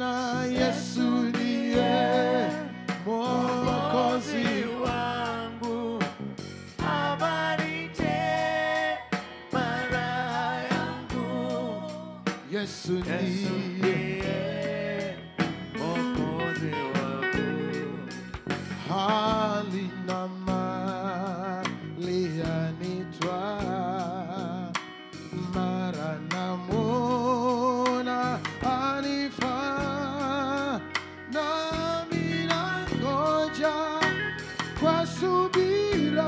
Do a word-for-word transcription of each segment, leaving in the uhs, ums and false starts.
maana Yesu ndiye Mwokozi wangu. Habari njema yangu, Yesu ndiye Mwokozi wangu. Hali na mali yanitwaa, mara namwona anifaa, nami nangoja kwa subira,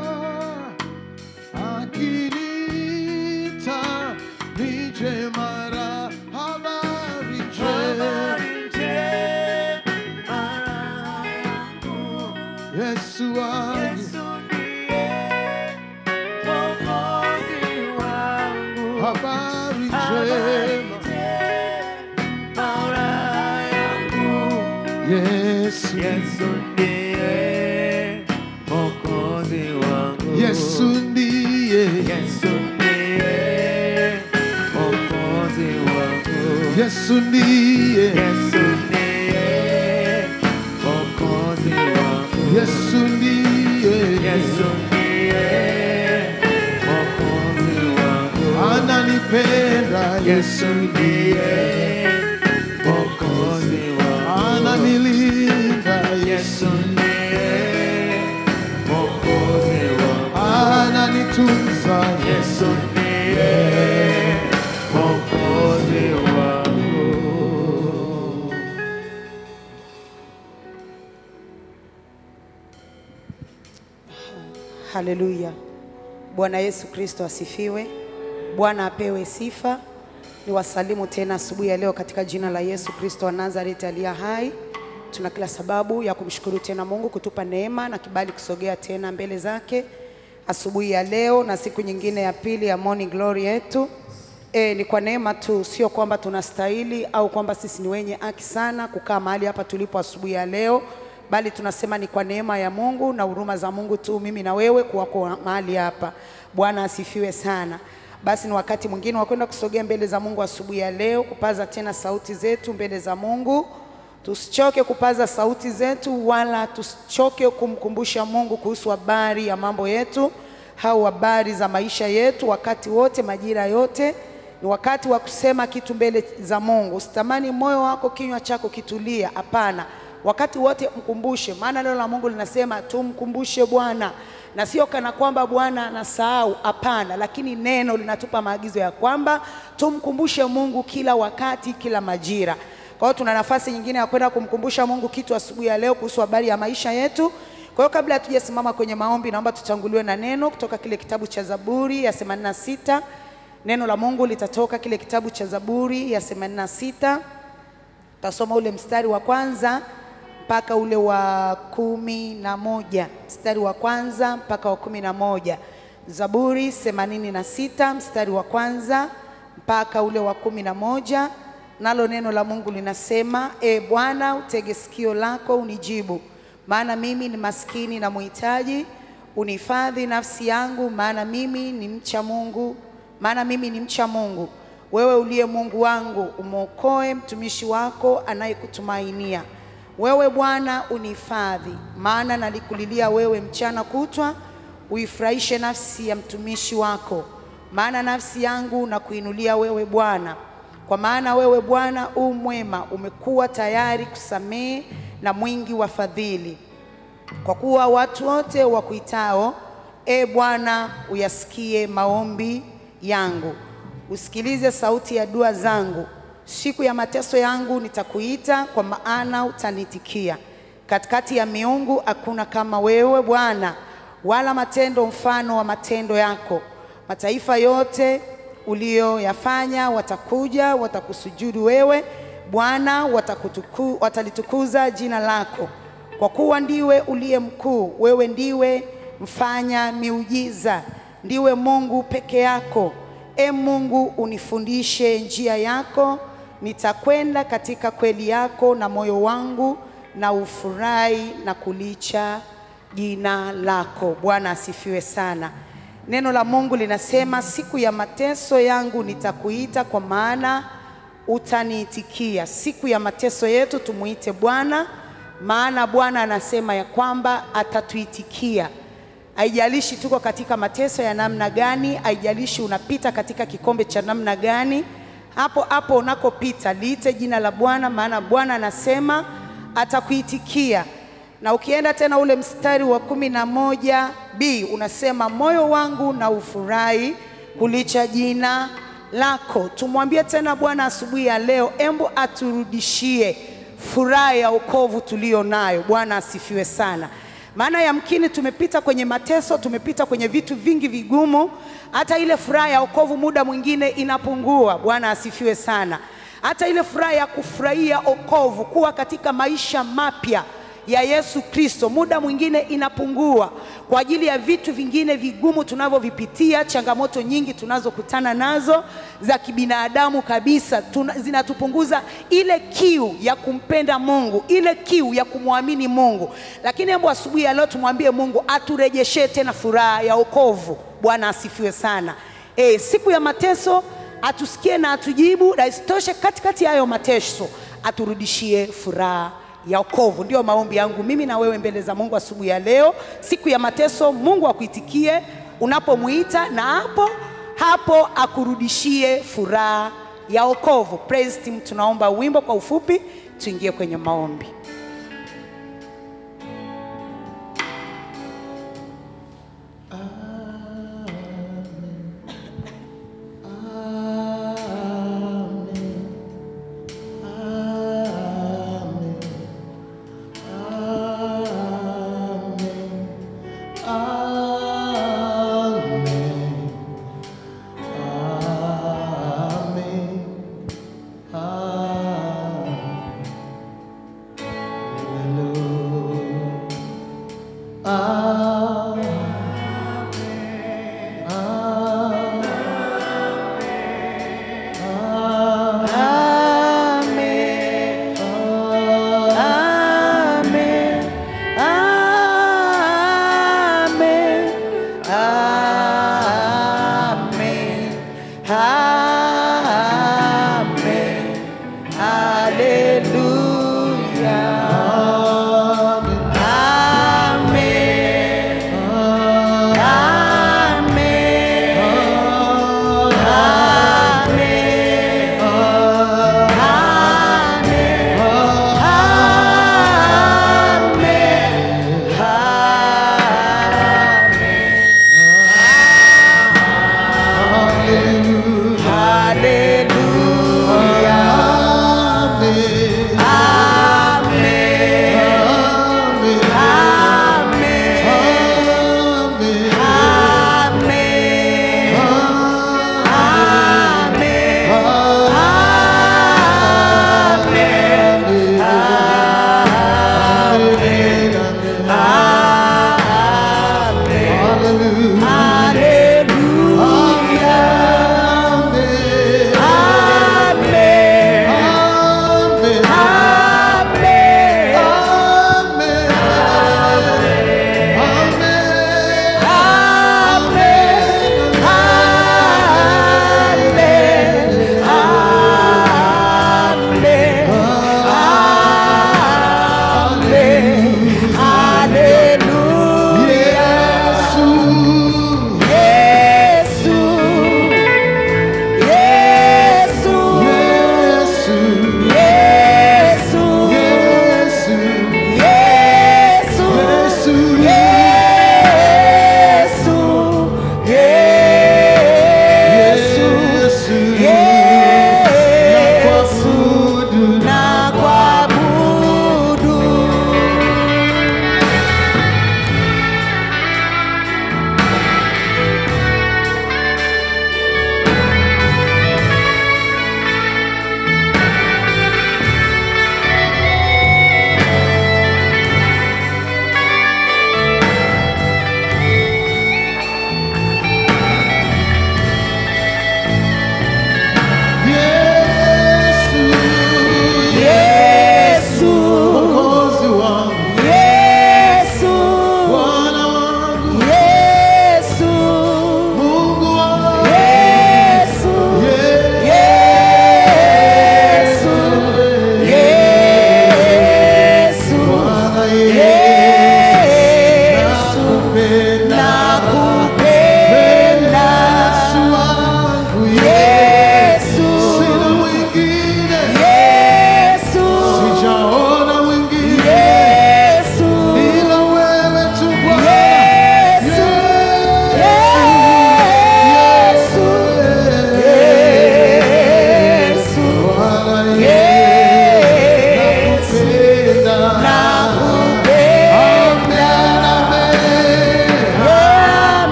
akiniita nije mara. Habari njema Yesu wangu, habari njema Yesu, Yesu ndiye Mwokozi wangu. Yesu ndiye, Yesu ndiye Mwokozi wangu. Yesu ndiye, Yesu ndiye Mwokozi wangu. Yesu ndiye, Yesu ndiye Mwokozi wangu. ananipenda. Yesu ndiye Mwokozi wangu. Ananilinda. Yesu ndiye Mwokozi wangu. Ananitunza. Yesu ndiye Mwokozi wangu. Haleluya. Bwana Yesu Kristo asifiwe. Bwana apewe sifa. Niwasalimu tena asubuhi ya leo katika jina la Yesu Kristo wa Nazareth aliye hai. Tuna kila sababu ya kumshukuru tena Mungu kutupa neema na kibali kusogea tena mbele zake asubuhi ya leo na siku nyingine ya pili ya morning glory yetu. E, ni kwa neema tu, sio kwamba tunastahili au kwamba sisi ni wenye haki sana kukaa mahali hapa tulipo asubuhi ya leo, bali tunasema ni kwa neema ya Mungu na huruma za Mungu tu mimi na wewe kuwako mahali hapa. Bwana asifiwe sana. Basi ni wakati mwingine wa kwenda kusogea mbele za Mungu asubuhi ya leo, kupaza tena sauti zetu mbele za Mungu. Tusichoke kupaza sauti zetu, wala tusichoke kumkumbusha Mungu kuhusu habari ya mambo yetu au habari za maisha yetu. Wakati wote, majira yote, ni wakati wa kusema kitu mbele za Mungu. Usitamani moyo wako, kinywa chako kitulia. Hapana, wakati wote mkumbushe, maana neno la Mungu linasema tumkumbushe Bwana, na sio kana kwamba Bwana anasahau. Hapana, lakini neno linatupa maagizo ya kwamba tumkumbushe Mungu kila wakati, kila majira. Kwa hiyo tuna nafasi nyingine ya kwenda kumkumbusha Mungu kitu asubuhi ya leo kuhusu habari ya maisha yetu. Kwa hiyo kabla hatujasimama kwenye maombi, naomba tutanguliwe na neno kutoka kile kitabu cha Zaburi ya themanini na sita. Neno la Mungu litatoka kile kitabu cha Zaburi ya themanini na sita. Tutasoma ule mstari wa kwanza mpaka ule wa kumi na moja. Mstari wa kwanza mpaka wa kumi na moja. Zaburi themanini na sita mstari wa kwanza mpaka ule wa kumi na moja. Nalo neno la Mungu linasema, E Bwana, utege sikio lako unijibu, maana mimi ni maskini na muhitaji. Unihifadhi nafsi yangu, maana mimi ni mcha Mungu, maana mimi ni mcha Mungu. Wewe uliye Mungu wangu, umwokoe mtumishi wako anayekutumainia. Wewe Bwana unihifadhi, maana nalikulilia wewe mchana kutwa. Uifurahishe nafsi ya mtumishi wako, maana nafsi yangu na kuinulia wewe Bwana. Kwa maana wewe Bwana u mwema, umekuwa tayari kusamehe na mwingi wa fadhili. Kwa kuwa watu wote wakuitao, E Bwana, uyasikie maombi yangu. Usikilize sauti ya dua zangu. Siku ya mateso yangu nitakuita, kwa maana utanitikia. Katikati ya miungu hakuna kama wewe Bwana, wala matendo mfano wa matendo yako. Mataifa yote ulioyafanya watakuja, watakusujudu wewe Bwana, watakutuku, watalitukuza jina lako. Kwa kuwa ndiwe uliye mkuu, wewe ndiwe mfanya miujiza, ndiwe Mungu peke yako. E Mungu, unifundishe njia yako, nitakwenda katika kweli yako, na moyo wangu na ufurahi na kulicha jina lako. Bwana asifiwe sana. Neno la Mungu linasema, siku ya mateso yangu nitakuita, kwa maana utaniitikia. Siku ya mateso yetu tumuite Bwana, maana Bwana anasema ya kwamba atatuitikia. Haijalishi tuko katika mateso ya namna gani, haijalishi unapita katika kikombe cha namna gani, hapo hapo unakopita liite jina la Bwana, maana Bwana anasema atakuitikia. Na ukienda tena ule mstari wa kumi na moja B unasema moyo wangu na ufurahi kulicha jina lako. Tumwambie tena Bwana asubuhi ya leo, embu aturudishie furaha ya wokovu tulio nayo. Bwana asifiwe sana. Maana yamkini tumepita kwenye mateso, tumepita kwenye vitu vingi vigumu, hata ile furaha ya wokovu muda mwingine inapungua. Bwana asifiwe sana. Hata ile furaha ya kufurahia wokovu, kuwa katika maisha mapya ya Yesu Kristo, muda mwingine inapungua kwa ajili ya vitu vingine vigumu tunavyovipitia, changamoto nyingi tunazokutana nazo za kibinadamu kabisa, tuna, zinatupunguza ile kiu ya kumpenda Mungu, ile kiu ya kumwamini Mungu. Lakini hebu asubuhi ya leo tumwambie Mungu aturejeshe tena furaha ya wokovu. Bwana asifiwe sana. Eh, siku ya mateso atusikie na atujibu, na isitoshe katikati ya hayo mateso aturudishie furaha ya wokovu. Ndio maombi yangu mimi na wewe mbele za Mungu asubuhi ya leo. Siku ya mateso Mungu akuitikie unapomuita, na hapo hapo akurudishie furaha ya wokovu. Praise team, tunaomba wimbo kwa ufupi tuingie kwenye maombi.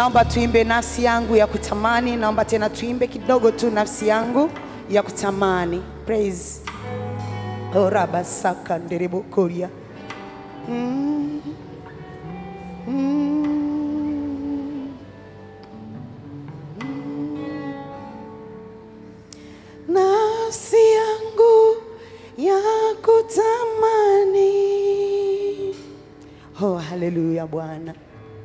Naomba tuimbe nafsi yangu ya kutamani. Naomba tena tuimbe kidogo tu nafsi yangu ya kutamani. Praise. Ora basaka nderebo koria. Mm. Mm. Nafsi yangu ya kutamani. Oh, haleluya Bwana.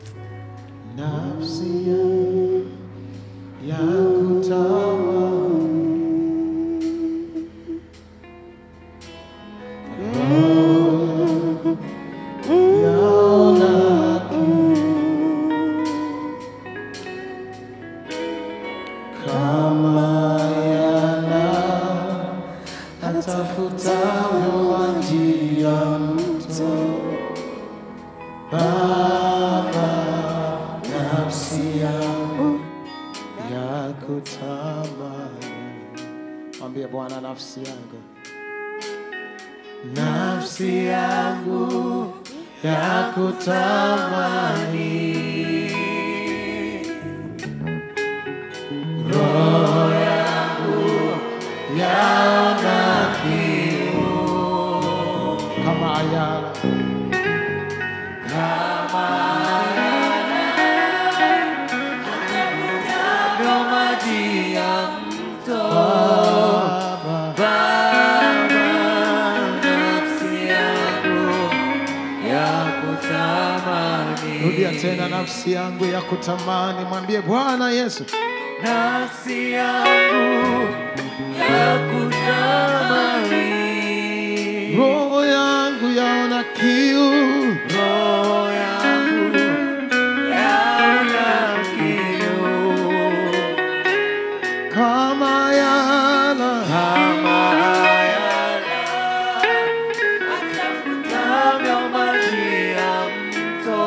Nafsi yangu ya kutamani. Yaona kama yana atafutavyo maji ya mto. Baba, nafsi yangu ya kutamani. Mwambie Bwana, nafsi yangu, nafsi yangu ya kutamani. Roho yangu yaona kiu kama ayala, kama ayala atafutavyo maji ya mto. Baba, nafsi yangu ya kutamani. Rudia tena, nafsi yangu ya kutamani. Mwambie Bwana Yesu, nafsi yangu ya kutamani. Roho yangu yaona kiu, roho yangu yaona kiu kama yana, kama yana atafutavyo maji ya mto.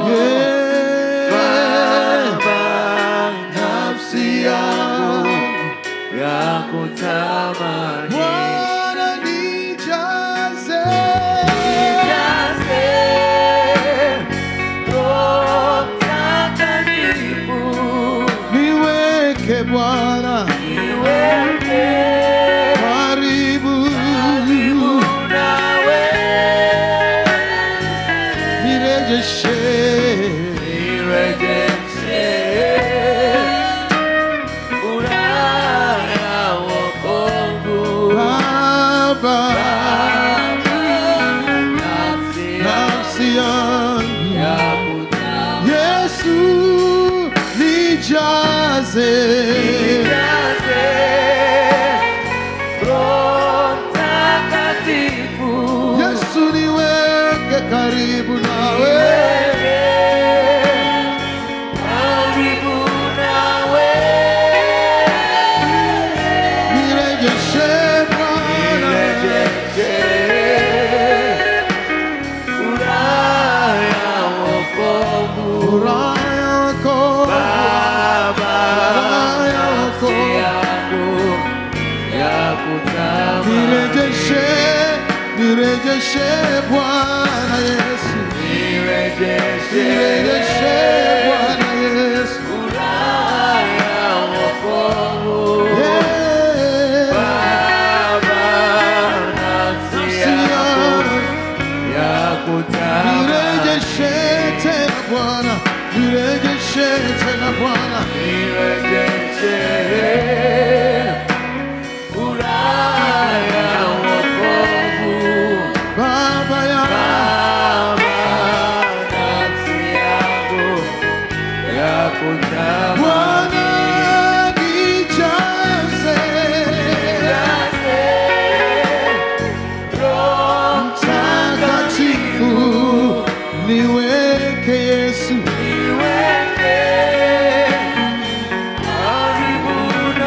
Ya kutamani. Bwana nijaze, nijaze Roho Mtakatifu. Niweke Bwana, niweke karibu, karibu nawe. Nirejeshe, nirejeshe nafsi yangu ya kutamani. Yesu nijaze, nijaze Roho Mtakatifu. Yesu niweke karibu nawe, karibu nawe. Nirejeshe Bwana, nirejeshe nirejeshe, nirejeshe Bwana Yesu, nirejeshe, nirejeshe Bwana Yesu, furaha ya wokovu. Baba, nafsi yangu ya kutamani. Nirejeshe tena Bwana, nirejeshe tena Bwana, nirejeshe Bwana nijaze, Roho Mtakatifu. Niweke Yesu, niweke karibu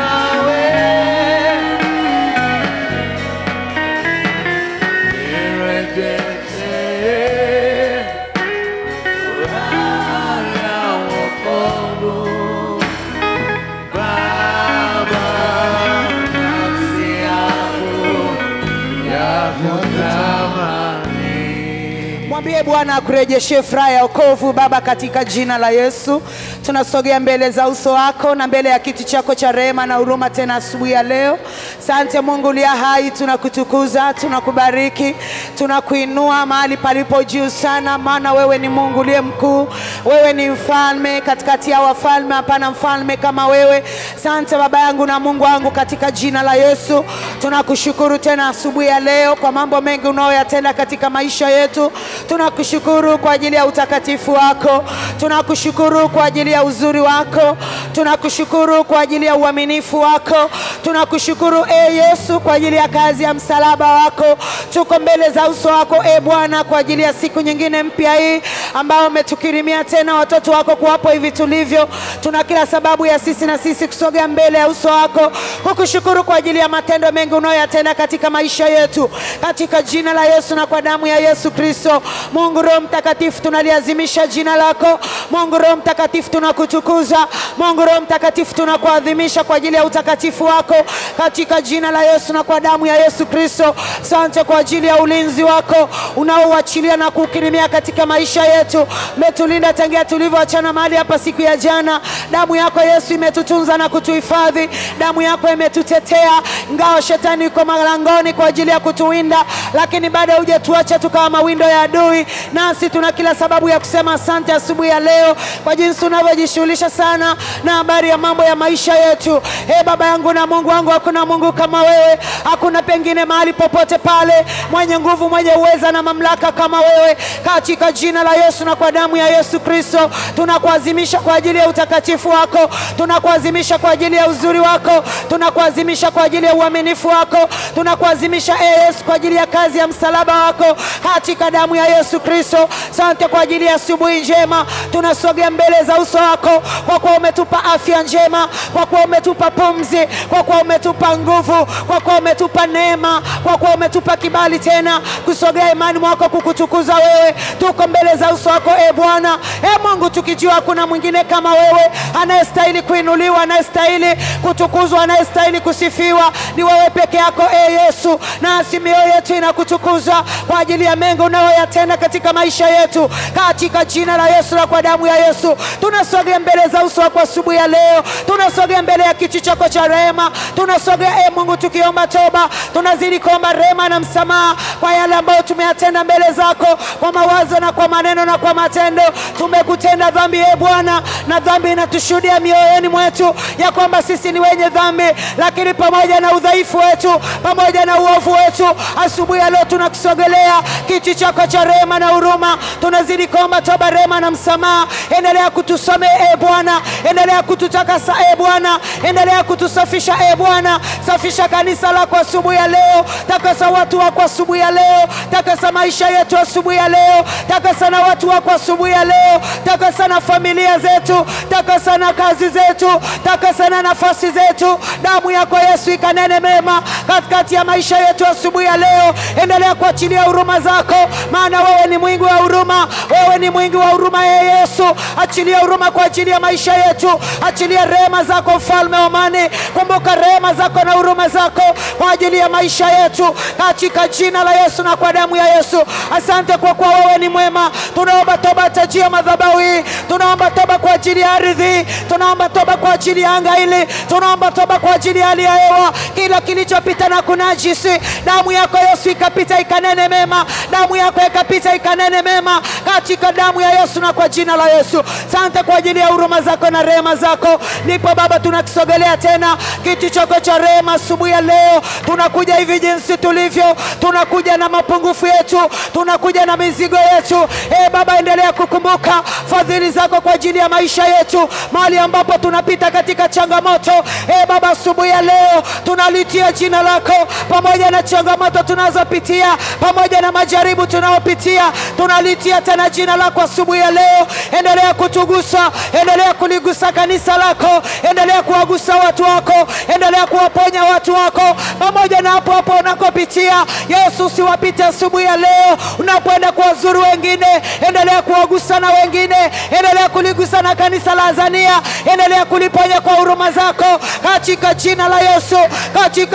Mwambie Bwana akurejeshe furaha ya wokovu. Baba, katika jina la Yesu tunasogea mbele za uso wako na mbele ya kiti chako cha rehema na huruma tena asubuhi ya leo. Asante Mungu uliye hai, tunakutukuza, tunakubariki, tunakuinua mahali palipo juu sana, maana wewe ni Mungu uliye mkuu. Wewe ni mfalme katikati ya wafalme, hapana mfalme kama wewe. Asante Baba yangu na Mungu wangu, katika jina la Yesu tunakushukuru tena asubuhi ya leo kwa mambo mengi unayoyatenda katika maisha yetu. Tunakushukuru kwa ajili ya utakatifu wako, tunakushukuru kwa ajili ya uzuri wako, tunakushukuru kwa ajili ya uaminifu wako, tunakushukuru e Yesu kwa ajili ya kazi ya msalaba wako. Tuko mbele za uso wako e Bwana kwa ajili ya siku nyingine mpya hii ambao umetukirimia tena watoto wako kuwapo hivi tulivyo. Tuna kila sababu ya sisi na sisi kusogea mbele ya uso wako kukushukuru kwa ajili ya matendo mengi unayoyatenda katika maisha yetu, katika jina la Yesu na kwa damu ya Yesu Kristo. Mungu Roho Mtakatifu, tunaliazimisha jina lako. Mungu Roho Mtakatifu, tunakutukuza. Mungu Roho Mtakatifu, tunakuadhimisha kwa ajili ya utakatifu wako, katika jina la Yesu na kwa damu ya Yesu Kristo. Asante kwa ajili ya ulinzi wako unaoachilia na kukirimia katika maisha yetu. Umetulinda tangia tulivyoachana mahali hapa siku ya jana. Damu yako Yesu imetutunza na kutuhifadhi. Damu yako imetutetea ngao shetani yuko malangoni kwa ajili ya kutuwinda, lakini bado hujatuacha tukawa mawindo ya adui. Nasi tuna kila sababu ya kusema asante asubuhi ya leo kwa jinsi unavyojishughulisha sana na habari ya mambo ya maisha yetu. E Baba yangu na Mungu wangu, hakuna Mungu kama wewe, hakuna pengine mahali popote pale mwenye nguvu, mwenye uweza na mamlaka kama wewe. Katika jina la Yesu na kwa damu ya Yesu Kristo tunakuazimisha kwa ajili ya utakatifu wako, tunakuazimisha kwa ajili ya uzuri wako, tunakuazimisha kwa ajili ya uaminifu wako, tunakuazimisha e Yesu kwa ajili ya kazi ya msalaba wako, katika damu ya Yesu Kristo. Asante kwa ajili ya asubuhi njema. Tunasogea mbele za uso wako kwa kuwa umetupa afya njema, kwa kuwa umetupa pumzi, kwa kuwa umetupa nguvu, kwa kuwa umetupa neema, kwa kuwa umetupa kibali tena kusogea imani mwako kukutukuza wewe. Tuko mbele za uso wako e Bwana, e Mungu, tukijua hakuna mwingine kama wewe anayestahili kuinuliwa, anayestahili kutukuzwa, anayestahili kusifiwa. Ni wewe peke yako e Yesu, na mioyo yetu inakutukuza kwa ajili ya mengi unayoyatenda katika maisha yetu, katika jina la Yesu na kwa damu ya Yesu. Tunasogea mbele za uso wako asubuhi ya leo, tunasogea mbele ya kiti chako cha rehema, tunasogea e Mungu tukiomba toba, tunazidi kuomba rehema na msamaha kwa yale ambayo tumeyatenda mbele zako kwa mawazo na kwa maneno na kwa matendo. Tumekutenda dhambi e Bwana, na dhambi inatushuhudia mioyoni mwetu ya kwamba sisi ni wenye dhambi, lakini pamoja na udhaifu wetu, pamoja na uovu wetu, asubuhi ya leo tunakusogelea kiti chako cha rehema na huruma. Tunazidi kuomba toba, rehema na msamaha. Endelea kutusome e Bwana, endelea kututakasa e Bwana, endelea kutusafisha e Bwana. Safisha kanisa lako asubuhi ya leo, takasa watu wako asubuhi ya leo, takasa maisha yetu asubuhi ya leo, takasa na watu wako asubuhi ya leo, takasa na familia zetu, takasa na kazi zetu, takasa na nafasi zetu. Damu yako Yesu ikanene mema katikati ya maisha yetu asubuhi ya leo. Endelea kuachilia huruma zako, maana wewe ni mwingi wa huruma, wewe ni mwingi wa huruma e Yesu. Achilia huruma kwa ajili ya maisha yetu, achilia rehema zako mfalme wa amani. Kumbuka rehema zako na huruma zako kwa ajili ya maisha yetu, katika jina la Yesu na kwa damu ya Yesu. Asante kwa kuwa wewe ni mwema. Tunaomba toba tajia madhabahu hii, tunaomba toba kwa ajili ya ardhi, tunaomba toba kwa ajili ya anga hili, tunaomba toba kwa ajili ya hali ya hewa, kila kilichopita na kunajisi. Damu yako Yesu ikapita ikanene mema, damu yako ikapita ikanene mema, katika damu ya Yesu na kwa jina la Yesu. Asante kwa ajili ya huruma zako na rehema zako. Ndipo Baba tunakisogelea tena kiti chako cha rehema asubuhi ya leo. Tunakuja hivi jinsi tulivyo, tunakuja na mapungufu yetu, tunakuja na mizigo yetu. E Baba, endelea kukumbuka fadhili zako kwa ajili ya maisha yetu, mahali ambapo tunapita katika changamoto. E Baba, asubuhi ya leo tunalitia jina lako pamoja na changamoto tunazopitia, pamoja na majaribu tunayopitia, tunalitia tena jina lako asubuhi ya leo. Endelea kutugusa, endelea kuligusa kanisa lako, endelea kuwagusa watu wako, endelea kuwaponya watu wako pamoja na hapo hapo unakopitia. Yesu, usiwapite asubuhi ya leo unapoenda kuwazuru wengine, endelea kuwagusa na wengine, endelea kuligusa na kanisa la Azania, endelea kuliponya kwa huruma zako, katika jina la Yesu, katika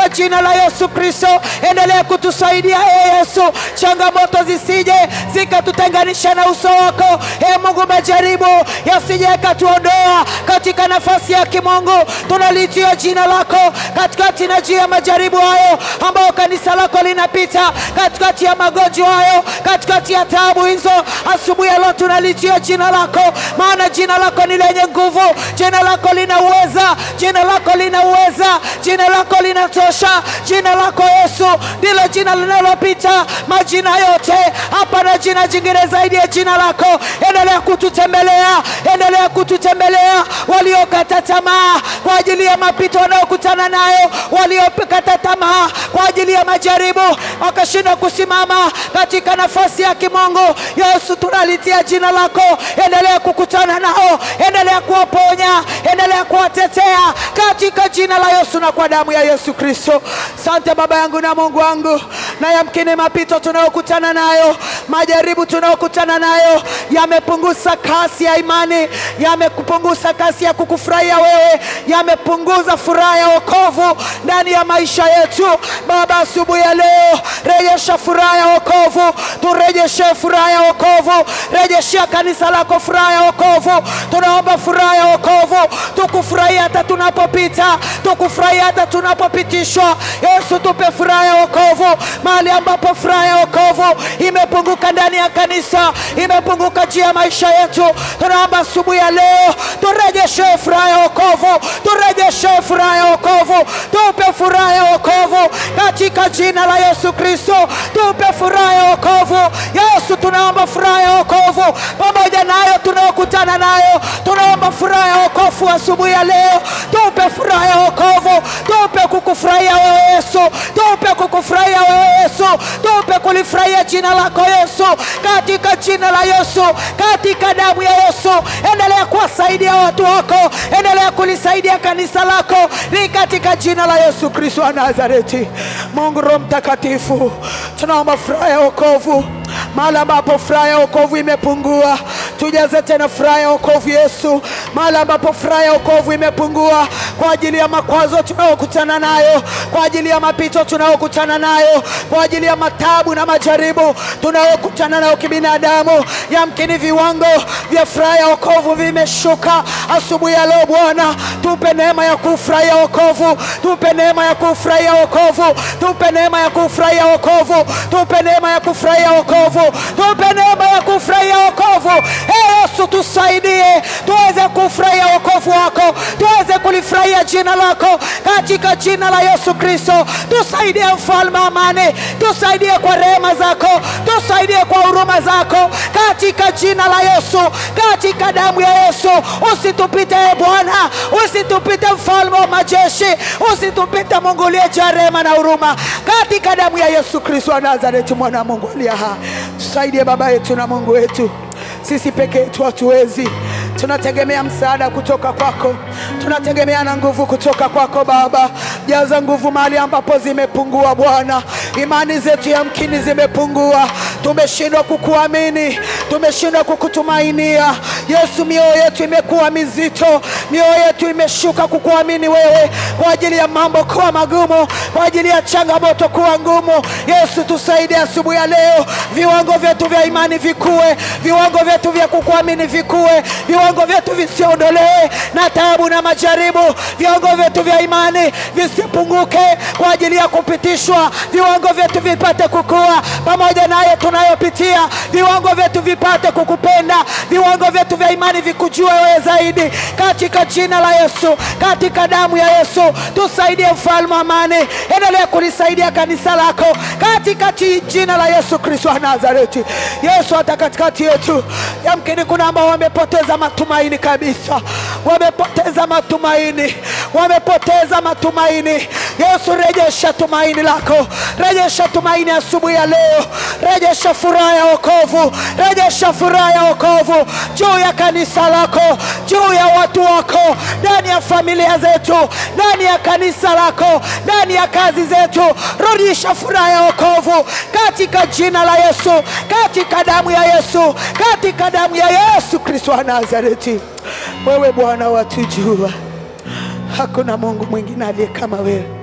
jina la Yesu Kristo. Endelea kutusaidia e Yesu, changamoto zisije zikatutenganisha na uso wako. E Mungu, majaribu yasije yakatuondoa katika nafasi ya kimungu. Tunalitia jina lako katikati na jia majaribu hayo ambao kanisa lako linapita, katikati ya magonjwa hayo, katikati ya taabu hizo. Asubuhi ya leo tunalitia jina lako, maana jina lako ni lenye nguvu, jina lako lina uweza, jina lako lina uweza, jina lako linatosha. Jina lako Yesu ndilo jina linalopita majina yote. Hapana jina jingine zaidi ya jina lako. Endelea kututembelea, endelea kututembelea waliokata tamaa kwa ajili ya mapito wanaokutana nayo, waliokata tamaa kwa ajili ya majaribu wakashinda kusimama katika nafasi ya kimungu. Yesu, tunalitia jina lako, endelea kukutana nao, endelea kuwaponya, endelea kuwatetea katika jina la Yesu na kwa damu ya Yesu Kristo. Asante Baba yangu na Mungu wangu, na yamkini mapito tunayokutana nayo, majaribu tunayokutana nayo yamepunguza kasi ya imani, yamepunguza kasi ya kukufurahia wewe, yamepunguza furaha ya wokovu ndani ya maisha yetu. Baba, asubuhi ya leo rejesha furaha ya wokovu, turejeshe furaha ya wokovu, rejeshia kanisa lako furaha ya wokovu. Tunaomba furaha ya wokovu, tukufurahia hata tunapopita, tukufurahia hata tunapopitishwa. Yesu, tupe furaha ya wokovu mahali ambapo furaha ya wokovu imepunguka ndani ya kanisa, imepunguka juu ya maisha yetu. Tunaomba asubuhi ya leo turejeshe furaha ya wokovu, turejeshe furaha ya wokovu, tupe furaha ya wokovu katika jina la Yesu Kristo. Tupe furaha ya wokovu Yesu, tunaomba furaha ya wokovu pamoja nayo tunayokutana nayo. Tunaomba furaha ya wokovu asubuhi ya leo. Tupe furaha ya wokovu, tupe kukufurahia wewe Yesu, tupe kukufurahia wewe Yesu, tupe kulifurahia jina lako Yesu, katika jina la Yesu, katika damu ya Yesu. Endelea kuwasaidia watu wako, endelea kulisaidia kanisa lako, ni katika jina la Yesu Kristo wa Nazareti. Mungu Roho Mtakatifu, tunaomba furaha ya wokovu mahali ambapo furaha ya wokovu imepungua, tujaze tena furaha ya wokovu Yesu. Mahali ambapo furaha ya wokovu imepungua kwa ajili ya makwazo tunayokutana nayo, kwa ajili ya mapito tunayokutana nayo, kwa ajili ya matabu na majaribu tunayokutana nayo kibinadamu, yamkini viwango vya furaha ya wokovu vimeshuka. Asubuhi ya leo Bwana, tupe neema ya kufurahia wokovu, tupe neema ya kufurahia wokovu, tupe neema ya kufurahia wokovu, tupe neema ya kufurahia wokovu, tupe neema ya kufurahia wokovu. Ee Yesu, tusaidie tuweze kufurahia wokovu wako, tuweze kulifurahia jina lako katika jina la Yesu Kristo. Tusaidie mfalme wa amani, tusaidie kwa rehema zako, tusaidie kwa huruma zako katika jina la Yesu, katika damu ya Yesu. Usitupite e Bwana, usitupite mfalme wa majeshi, usitupite Mungu aliyejaa rehema na huruma, katika damu ya Yesu Kristo wa Nazareti, mwana wa Mungu aliye hai. Tusaidie Baba yetu na Mungu wetu, sisi peke yetu hatuwezi. Tunategemea msaada kutoka kwako, tunategemea na nguvu kutoka kwako Baba. Jaza nguvu mahali ambapo zimepungua Bwana. Imani zetu yamkini zimepungua, tumeshindwa kukuamini, tumeshindwa kukutumainia Yesu. Mioyo yetu imekuwa mizito, mioyo yetu imeshuka kukuamini wewe kwa ajili ya mambo kuwa magumu, kwa ajili ya changamoto kuwa ngumu. Yesu, tusaidie asubuhi ya leo, viwango vyetu vya imani vikue, viwango vyetu vya kukuamini vikue, viwango vyetu visiondolewe na taabu na majaribu, viwango vyetu vya imani visipunguke kwa ajili ya kupitishwa, viwango vyetu vipate kukua pamoja nayo tunayopitia, viwango vyetu vipate kukupenda, viwango vyetu vya imani vikujue wewe zaidi, katika jina la Yesu, katika damu ya Yesu. Tusaidie mfalme wa amani, endelea kulisaidia kanisa lako katika jina la Yesu Kristo wa Nazareti. Yesu, hata katikati yetu yamkini kuna ambao wamepoteza matumaini kabisa, wamepoteza matumaini, wamepoteza matumaini. Yesu, rejesha tumaini lako, rejesha tumaini asubuhi ya leo, rejesha furaha ya wokovu, rejesha furaha ya wokovu juu ya kanisa lako, juu ya watu wako, ndani ya familia zetu, ndani ya kanisa lako, ndani ya kazi zetu. Rudisha furaha ya wokovu katika jina la Yesu, katika damu ya Yesu, katika damu ya Yesu Kristo wa Nazareti. Wewe Bwana watujua, hakuna Mungu mwingine aliye kama wewe.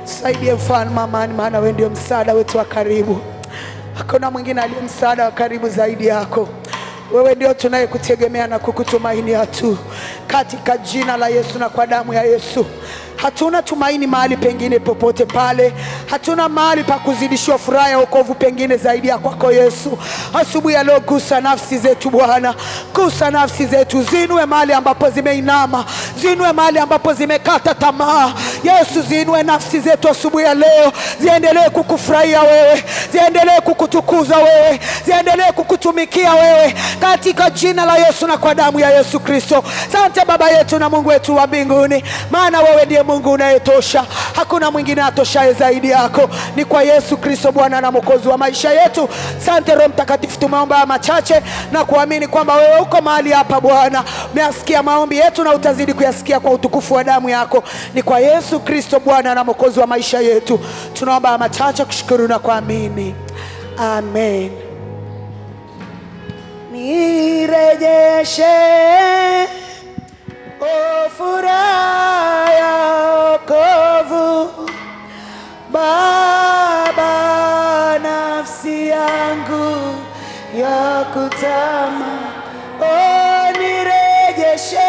Tusaidie mfalme amani, maana wewe ndio msaada wetu wa karibu. Hakuna mwingine aliye msaada wa karibu zaidi yako. Wewe ndio tunayekutegemea na kukutumainia tu. Katika jina la Yesu na kwa damu ya Yesu. Hatuna tumaini mahali pengine popote pale. Hatuna mahali pa kuzidishiwa furaha ya wokovu pengine zaidi ya kwako Yesu. Asubuhi ya leo gusa nafsi zetu Bwana. Gusa nafsi zetu, zinue mahali ambapo zimeinama, zinue mahali ambapo zimekata tamaa. Yesu, zinue nafsi zetu asubuhi ya leo, ziendelee kukufurahia wewe, ziendelee kukutukuza wewe, ziendelee kukutumikia wewe katika jina la Yesu na kwa damu ya Yesu Kristo. Asante Baba yetu na Mungu wetu wa mbinguni, maana wewe ndiye Mungu unayetosha. Hakuna mwingine atoshaye zaidi yako. Ni kwa Yesu Kristo Bwana na Mwokozi wa maisha yetu. Asante Roho Mtakatifu, tumeomba machache na kuamini kwamba wewe uko mahali hapa Bwana. Umeyasikia maombi yetu na utazidi kuyasikia kwa utukufu wa damu yako. Ni kwa Yesu Kristo Bwana na Mwokozi wa maisha yetu tunaomba machache, kushukuru na kuamini. Amen. Nirejeshe o furaha ya wokovu Baba, nafsi yangu ya kutama, o nirejeshe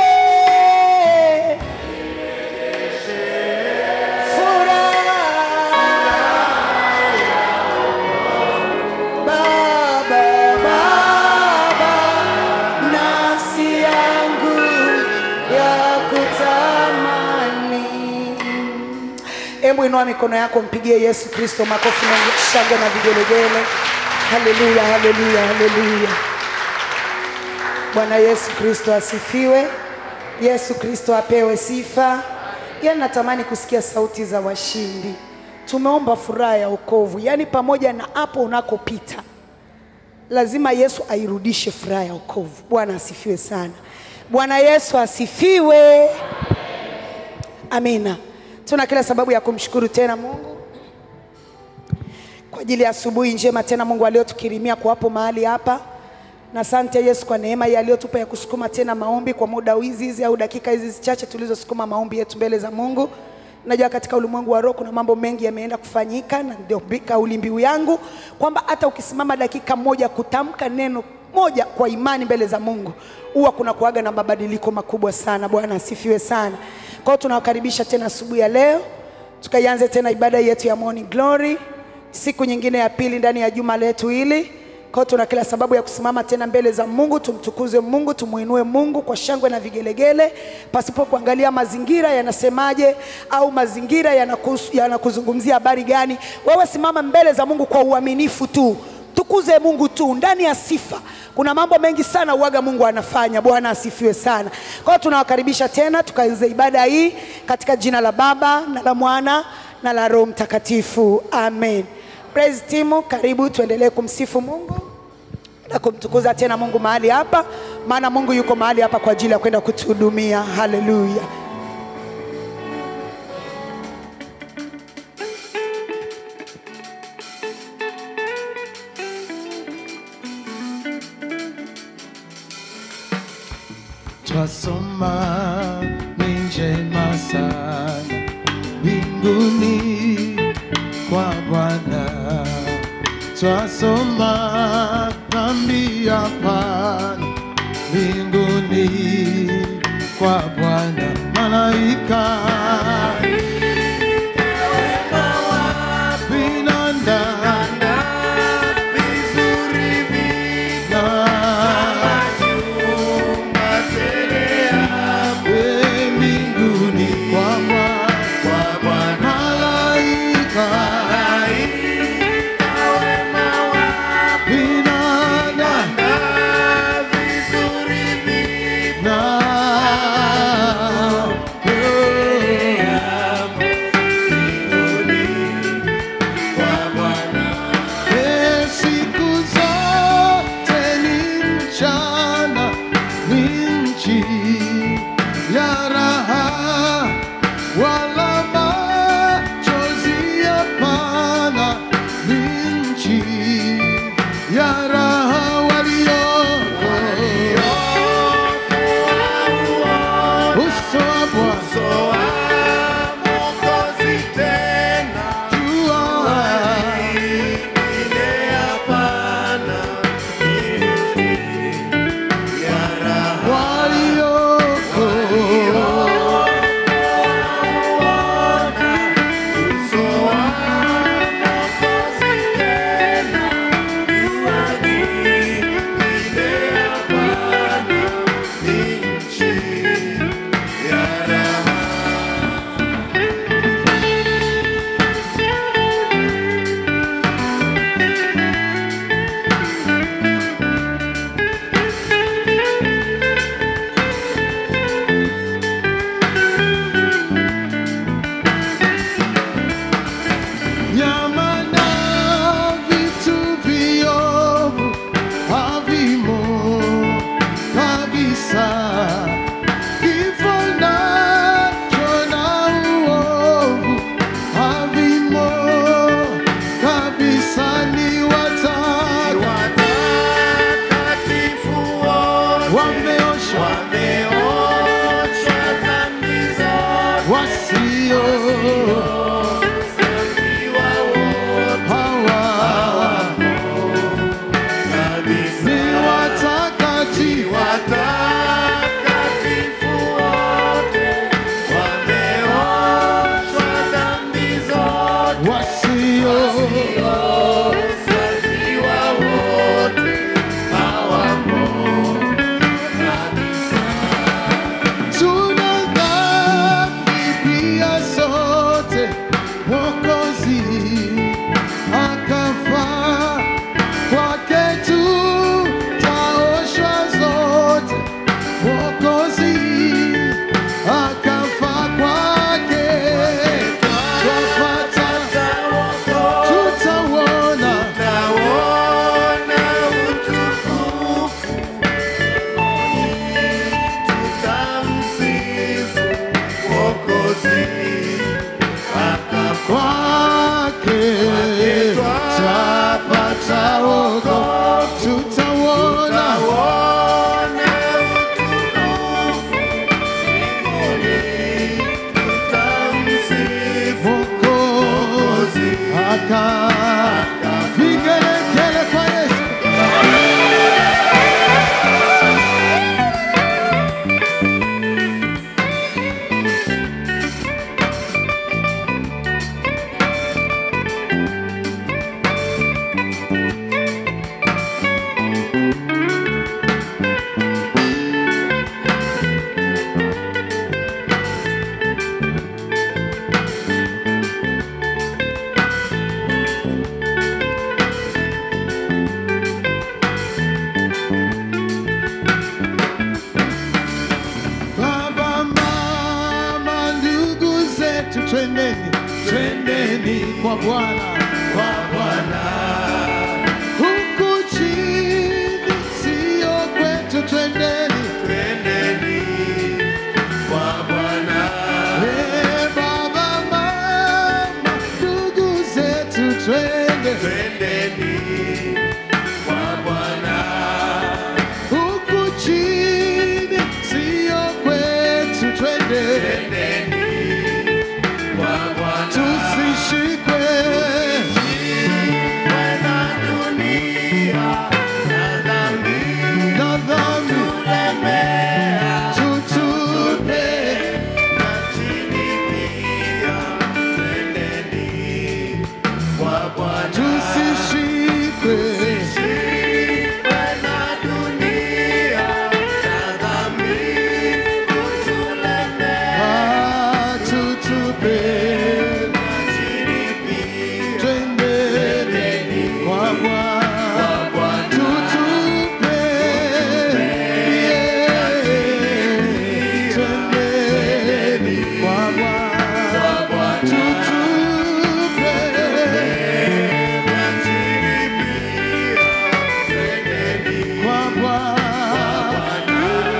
Hebu inua mikono yako, mpigie Yesu Kristo makofi mengi, shangwe na vigelegele. Haleluya, haleluya, haleluya. Bwana Yesu Kristo asifiwe. Yesu Kristo apewe sifa. Yaani natamani kusikia sauti za washindi. Tumeomba furaha ya wokovu. Yaani pamoja na hapo unakopita, lazima Yesu airudishe furaha ya wokovu. Bwana asifiwe sana. Bwana Yesu asifiwe. Amina. Tuna kila sababu ya kumshukuru tena Mungu kwa ajili ya asubuhi njema tena Mungu aliyotukirimia kuwapo mahali hapa. Na asante Yesu kwa neema hii aliyotupa ya kusukuma tena maombi kwa muda hizi hizi au dakika hizi chache tulizosukuma maombi yetu mbele za Mungu. Najua katika ulimwengu wa roho kuna mambo mengi yameenda kufanyika, na ndio kauli mbiu yangu kwamba hata ukisimama dakika moja kutamka neno moja kwa imani mbele za Mungu, huwa kuna kuaga na mabadiliko makubwa sana. Bwana asifiwe sana. Kwa hiyo tunawakaribisha tena asubuhi ya leo, tukaianze tena ibada yetu ya Morning Glory, siku nyingine ya pili ndani ya juma letu hili. Kwa hiyo tuna kila sababu ya kusimama tena mbele za Mungu, tumtukuze Mungu, tumuinue Mungu kwa shangwe na vigelegele, pasipo kuangalia mazingira yanasemaje au mazingira yanakuzungumzia habari gani. Wewe simama mbele za Mungu kwa uaminifu tu. Tukuze Mungu tu ndani ya sifa. Kuna mambo mengi sana uaga Mungu anafanya. Bwana asifiwe sana. Kwa hiyo tunawakaribisha tena tukaanze ibada hii katika jina la Baba na la Mwana na la Roho Mtakatifu. Amen. Praise team, karibu tuendelee kumsifu Mungu na kumtukuza tena Mungu mahali hapa, maana Mungu yuko mahali hapa kwa ajili ya kwenda kutuhudumia. Haleluya. Twasoma ni njema sana mbinguni kwa Bwana. Twasoma dhambi hapana mbinguni kwa Bwana. Malaika Uso wa Mwokozi tena twendeni kwa Bwana, kwa Bwana. huku chini sio kwetu, twendeni, Twendeni kwa Bwana. eh, baba, mama, ndugu zetu, twende, Twendeni kwa Bwana. huku chini sio kwetu, twende, Twendeni kwa Bwana. tusishikwe Wena dunia na dhambi na dhambi, lemea tutupe na chini pia. Twendeni kwa Bwana. tusishikwe Wena dunia na dhambi kutulemea ah, tutupe na chini pia. twendeni kwa Bwana, tutupe yeah, twendeni kwa Bwana, tutupe kwa Bwana.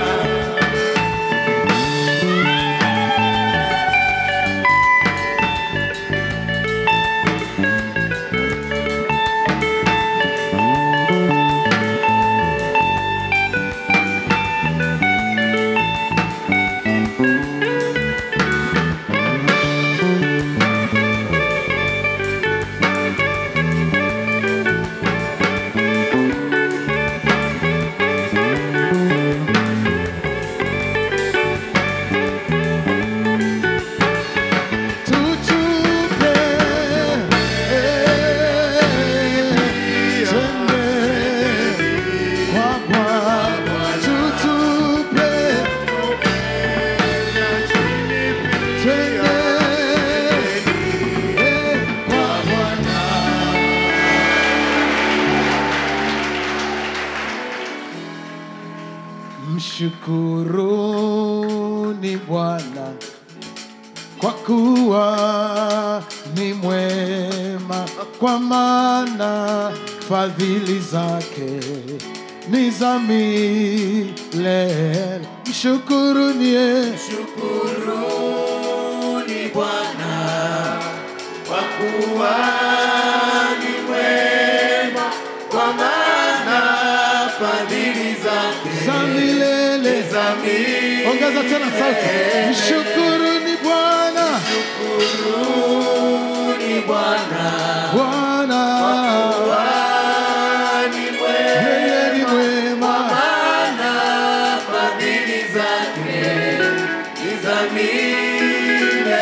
Tutupe twende kwa Bwana, tutupe twende kwa Bwana. Mshukuruni Bwana kwa kuwa ni mwema, kwa maana fadhili zake ni za milele. Mshukuruni Shukuruni Bwana kwa kuwa ni mwema, kwa maana fadhili zake za milele. za milele. Ongeza tena sauti. Mshukuruni Bwana, Shukuruni Bwana Bwana kwa ni mwema, yeye ni mwema. maana fadhili zake ni za milele.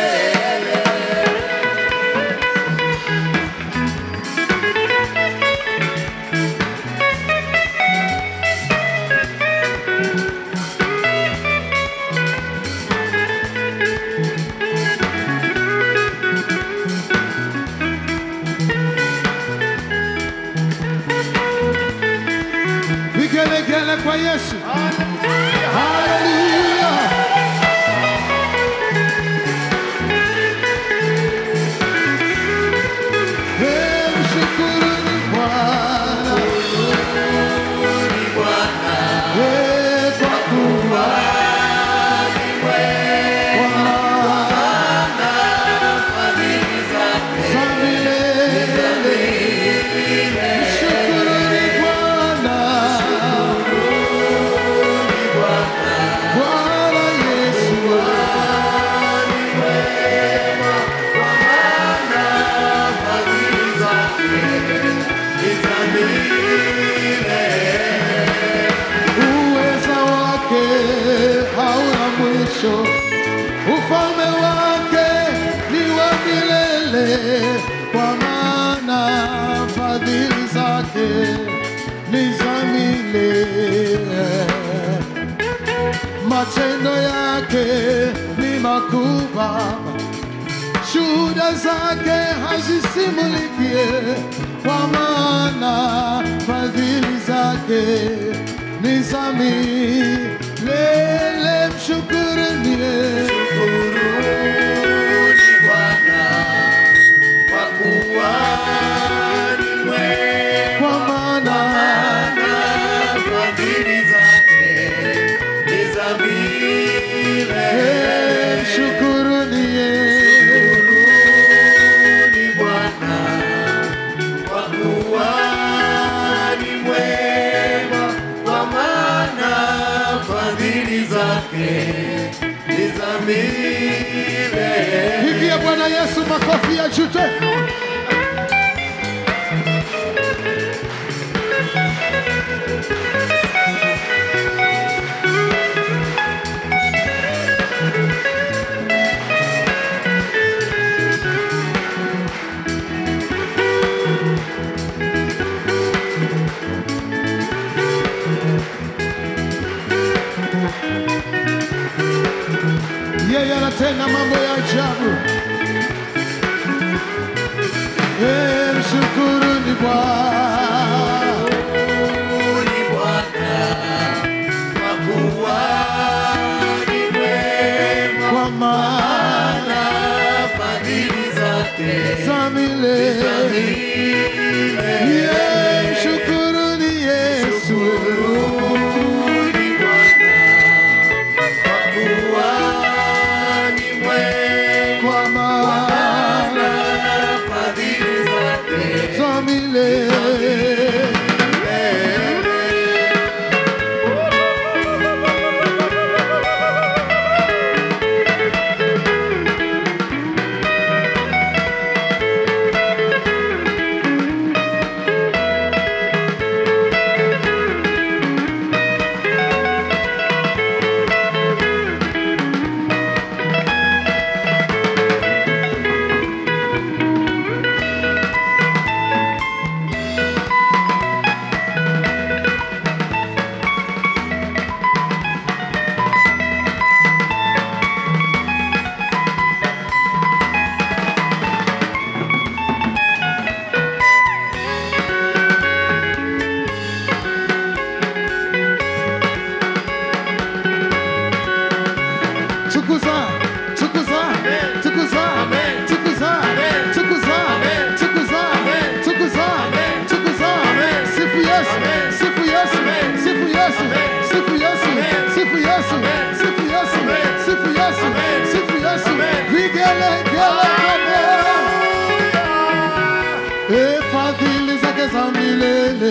Vigelegele kwa Yesu. Haleluya. Hey, mshukuruni Bwana. Hey, kwa kuwa za milele. Mshukuruni Bwana. Bwana Yesu. Uweza wake hauna mwisho, ufalme wake ni wa milele, kwa maana fadhili zake ni za milele. Matendo yake ni makuu Baba, shuhuda zake hazisimulikie, kwa maana fadhili zake ni za milele. Mshukuruni Shukuruni Bwana Pigia Bwana Yesu makofi ya juu. Yeye anatenda mambo ya ajabu. Eh, mshukuruni Bwana. Ni Bwana kwa kuwa ni mwema, Kwa maana fadhili zake za milele. Yeah, mshukuruni Yesu. ni Bwana kwa kuwa ni mwema, Kwa maana fadhili zake za milele. Tukuza, tukuza, tukuza, tukuza, tukuza, tukuza, tukuza, tukuza. Sifu Yesu, sifu Yesu, sifu Yesu, sifu Yesu, sifu Yesu, sifu Yesu, sifu Yesu, sifu Yesu. Vigele, gele, gele. Eh, fadhili zake za milele.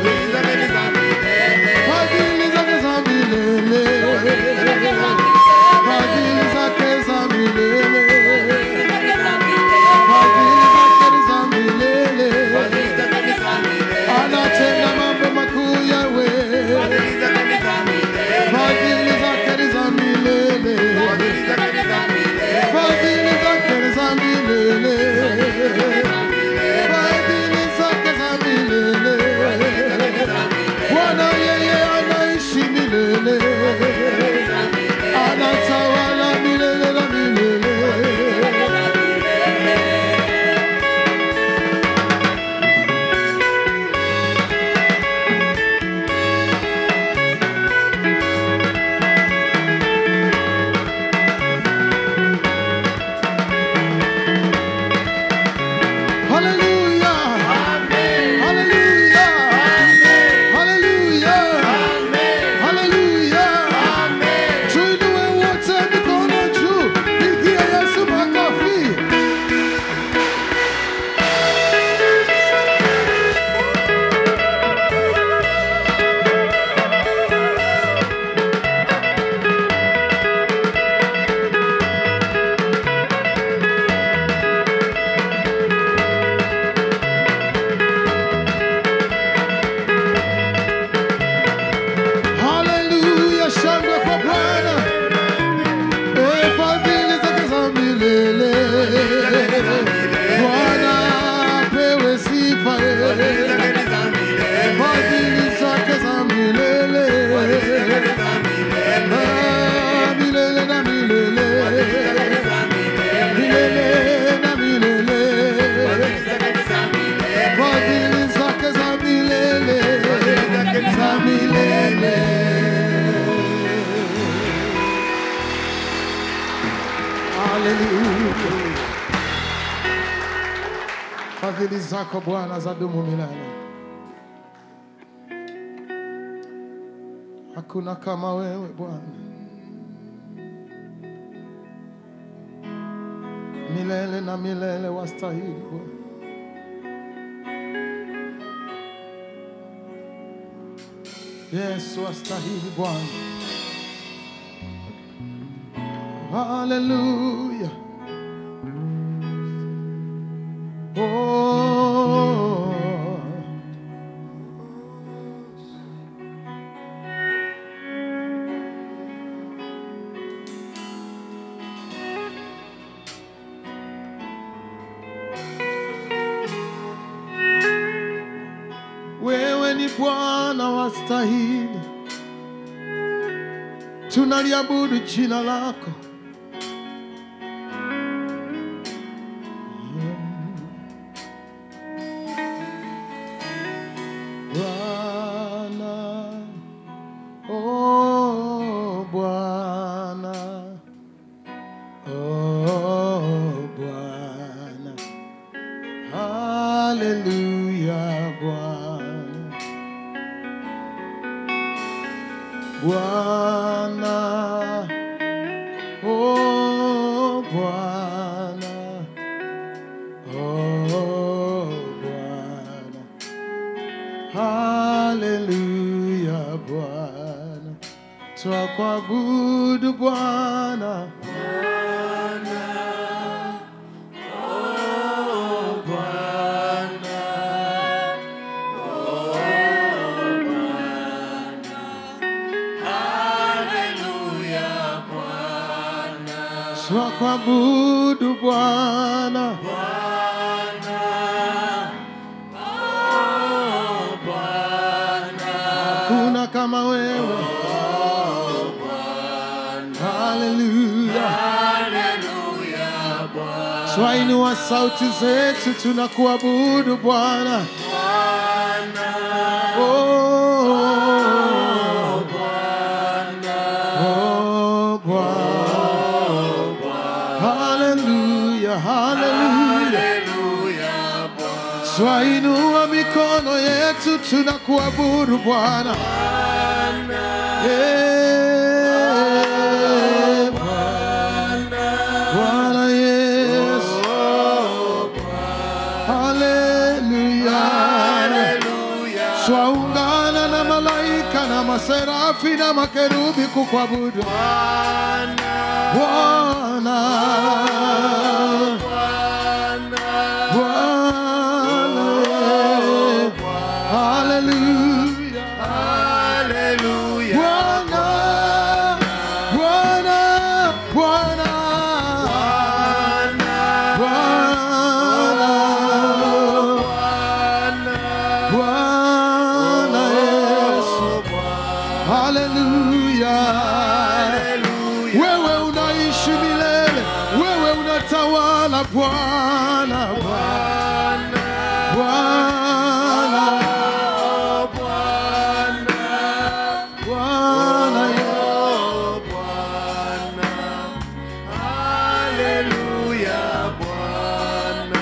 Fadhili zake za milele. Fadhili zake za milele. Fadhili zake za milele. Anatenda mambo makuu yawe. Fadhili zake za milele. Fadhili zake za milele. Fadhili zake za milele. Bwana yeye anaishi milele. Anatawala milele na milele. Hallelujah. Hallelujah. Hallelujah. Hallelujah. Tuinue wote mikono juu. Pigia Yesu makofi. Hallelujah, shangwe kwa Bwana. Eh, fadhili zake za milele. Bwana apewe sifa. Fadhili zake za milele. Ah, milele na milele. Milele na milele. Fadhili zake za milele. Za milele. Hallelujah. Fadhili zako Bwana zadumu milele. Hakuna kama wewe Bwana. Milele na milele wastahili Bwana. Yesu wastahili Bwana. Hallelujah. Oh. Wewe ni Bwana wastahili, tunaliabudu jina lako. Bwana, oh Bwana, oh Bwana, hallelujah Bwana. Bwana, oh Bwana, oh Bwana, hallelujah Bwana. Twakuabudu Bwana. Twakuabudu Bwana. Bwana, oh Bwana, Hakuna kama wewe. oh Bwana, Hallelujah. hallelujah Bwana, Twainua sauti zetu tunakuabudu Bwana. Bwana, Oh, Bwana, oh Bwana. Hallelujah, hallelujah. hallelujah Bwana, Twainua mikono yetu tunakuabudu Bwana. Eh, Bwana Yesu. Hallelujah. hallelujah Twaungana na malaika na maserafi na makerubi kukuabudu Bwana, Bwana. Bwana. Hallelujah. hallelujah Bwana. Bwana. Bwana. Bwana. Bwana Yesu. Hallelujah. Wewe unaishi milele, wewe unatawala Bwana. Bwana. Bwana. Bwana Yesu. hallelujah Bwana.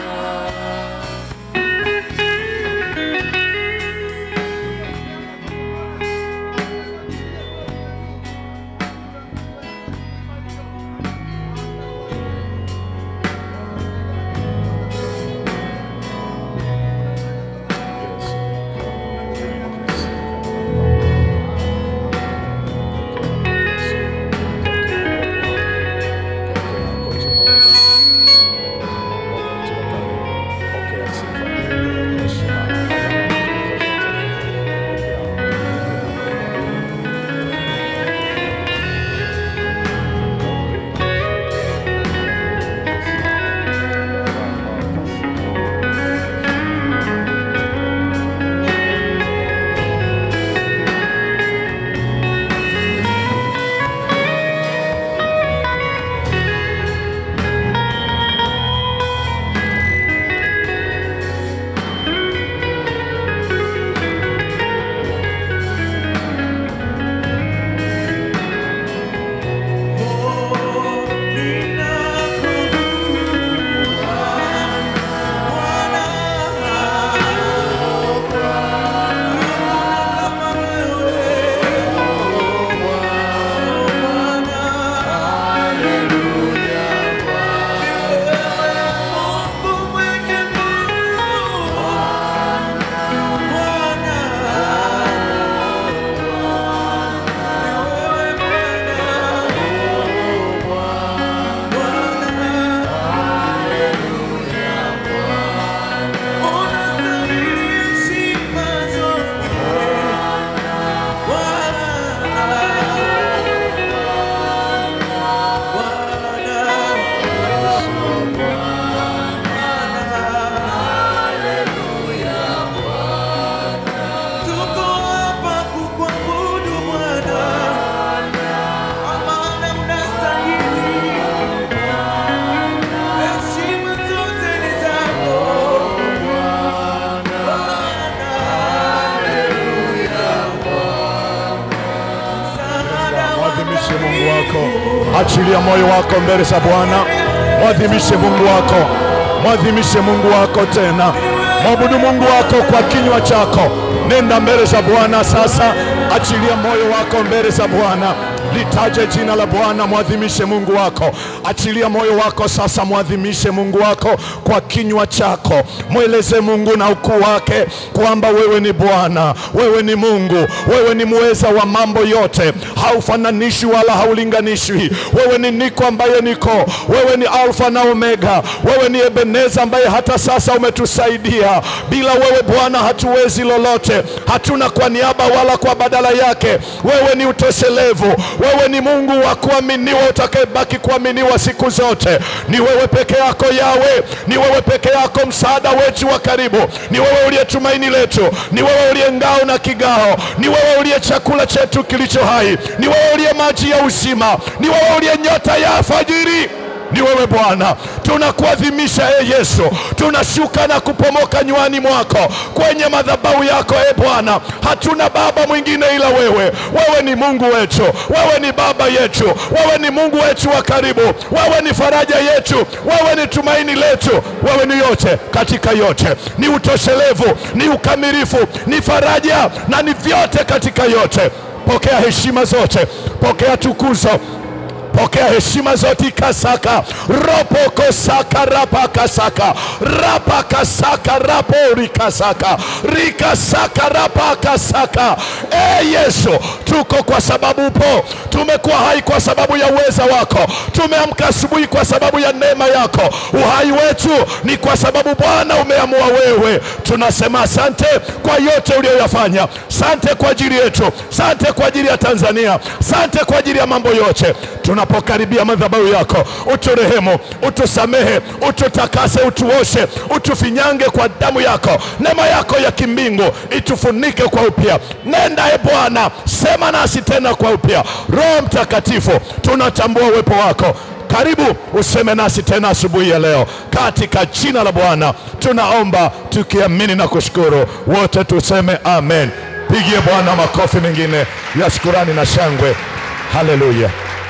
achilia moyo wako mbele za Bwana. Mwadhimishe Mungu wako, mwadhimishe Mungu wako tena. Mwabudu Mungu wako kwa kinywa chako. Nenda mbele za Bwana sasa, achilia moyo wako mbele za Bwana. Litaje jina la Bwana, mwadhimishe Mungu wako. Achilia moyo wako sasa, mwadhimishe Mungu wako kwa kinywa chako. Mweleze Mungu na ukuu wake kwamba wewe ni Bwana, wewe ni Mungu, wewe ni muweza wa mambo yote. Haufananishwi wala haulinganishwi. Wewe ni niko ambaye niko, wewe ni Alfa na Omega, wewe ni Ebeneza ambaye hata sasa umetusaidia. Bila wewe Bwana hatuwezi lolote, hatuna kwa niaba wala kwa badala yake. Wewe ni utoshelevu, wewe ni Mungu wa kuaminiwa, utakayebaki kuaminiwa siku zote. Ni wewe peke yako Yawe, ni wewe peke yako msaada wetu wa karibu. Ni wewe uliye tumaini letu, ni wewe uliye ngao na kigao, ni wewe uliye chakula chetu kilicho hai, ni wewe uliye maji ya uzima, ni wewe uliye nyota ya alfajiri. Ni wewe Bwana, tunakuadhimisha e Yesu. Tunashuka na kupomoka nywani mwako kwenye madhabahu yako e Bwana. Hatuna baba mwingine ila wewe. Wewe ni Mungu wetu, wewe ni baba yetu, wewe ni Mungu wetu wa karibu, wewe ni faraja yetu, wewe ni tumaini letu, wewe ni yote katika yote. Ni utoshelevu, ni ukamilifu, ni faraja na ni vyote katika yote. Pokea heshima zote, pokea tukuzo, pokea heshima zote. Kasaka ropoko saka rapaka saka rapaka saka rapori kasaka rika saka rapaka saka. E Yesu, tuko kwa sababu upo. Tumekuwa hai kwa sababu ya uweza wako. Tumeamka asubuhi kwa sababu ya neema yako. Uhai wetu ni kwa sababu Bwana umeamua wewe. Tunasema asante kwa yote uliyoyafanya. Asante kwa ajili yetu, asante kwa ajili ya Tanzania, asante kwa ajili ya mambo yote. Tunapokaribia madhabahu yako, uturehemu, utusamehe, ututakase, utuoshe, utufinyange kwa damu yako. Neema yako ya kimbingu itufunike kwa upya. Nenda e Bwana, sema nasi tena kwa upya. Roho Mtakatifu, tunatambua uwepo wako. Karibu useme nasi tena asubuhi ya leo, katika jina la Bwana tunaomba tukiamini na kushukuru. Wote tuseme amen. Pigie Bwana makofi mengine ya shukrani na shangwe. Haleluya.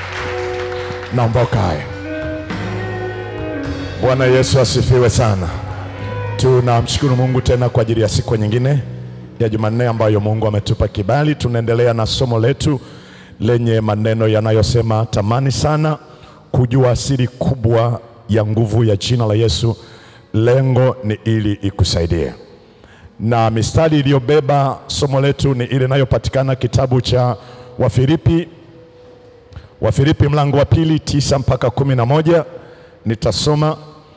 Naomba ukae. Bwana Yesu asifiwe sana. Tunamshukuru Mungu tena kwa ajili ya siku nyingine ya Jumanne ambayo Mungu ametupa kibali. Tunaendelea na somo letu lenye maneno yanayosema tamani sana kujua siri kubwa ya nguvu ya jina la Yesu. Lengo ni ili ikusaidie. Na mistari iliyobeba somo letu ni ile inayopatikana kitabu cha Wafilipi Wafilipi mlango wa pili tisa mpaka kumi na moja. Nitasoma.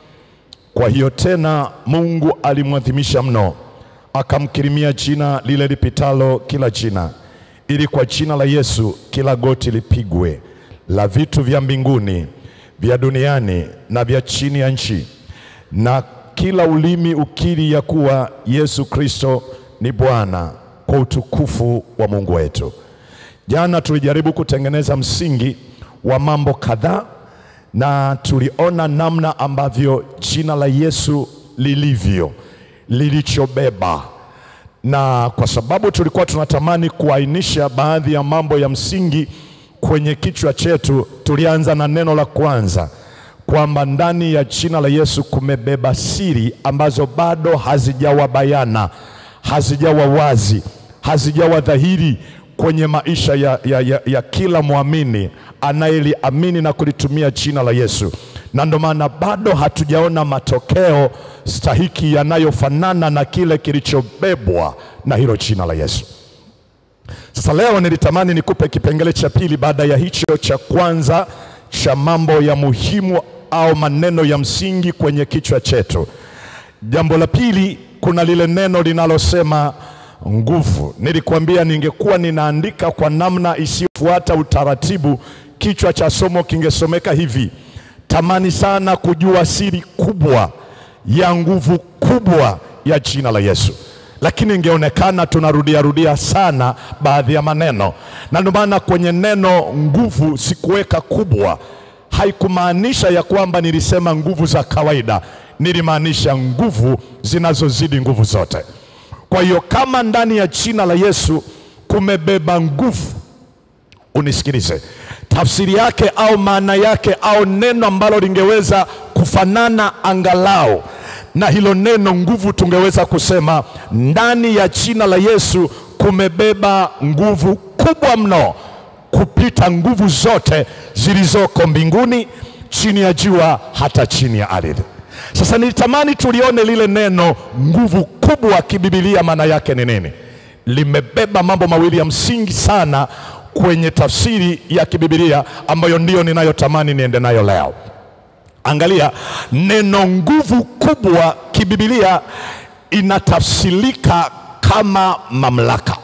Kwa hiyo tena Mungu alimwadhimisha mno, akamkirimia jina lile lipitalo kila jina, ili kwa jina la Yesu kila goti lipigwe, la vitu vya mbinguni, vya duniani na vya chini ya nchi, na kila ulimi ukiri ya kuwa Yesu Kristo ni Bwana, kwa utukufu wa Mungu wetu. Jana tulijaribu kutengeneza msingi wa mambo kadhaa, na tuliona namna ambavyo jina la Yesu lilivyo, lilichobeba. Na kwa sababu tulikuwa tunatamani kuainisha baadhi ya mambo ya msingi kwenye kichwa chetu, tulianza na neno la kwanza, kwamba ndani ya jina la Yesu kumebeba siri ambazo bado hazijawa bayana, hazijawa wazi, hazijawa dhahiri kwenye maisha ya, ya, ya, ya kila muamini anayeliamini na kulitumia jina la Yesu. Na ndio maana bado hatujaona matokeo stahiki yanayofanana na kile kilichobebwa na hilo jina la Yesu. Sasa leo nilitamani nikupe kipengele cha pili baada ya hicho cha kwanza cha mambo ya muhimu au maneno ya msingi kwenye kichwa chetu. Jambo la pili, kuna lile neno linalosema nguvu. Nilikwambia ningekuwa ninaandika kwa namna isiyofuata utaratibu, kichwa cha somo kingesomeka hivi: tamani sana kujua siri kubwa ya nguvu kubwa ya jina la Yesu. Lakini ingeonekana tunarudia rudia sana baadhi ya maneno. Na ndio maana kwenye neno nguvu sikuweka kubwa. Haikumaanisha ya kwamba nilisema nguvu za kawaida, nilimaanisha nguvu zinazozidi nguvu zote. Kwa hiyo kama ndani ya jina la Yesu kumebeba nguvu, unisikilize, tafsiri yake au maana yake au neno ambalo lingeweza kufanana angalau na hilo neno nguvu, tungeweza kusema ndani ya jina la Yesu kumebeba nguvu kubwa mno kupita nguvu zote zilizoko mbinguni, chini ya jua, hata chini ya ardhi. Sasa nilitamani tulione lile neno nguvu kubwa kibibilia maana yake ni nini. Limebeba mambo mawili ya msingi sana kwenye tafsiri ya kibibilia ambayo ndio ninayotamani niende nayo leo. Angalia, neno nguvu kubwa kibibilia inatafsirika kama mamlaka.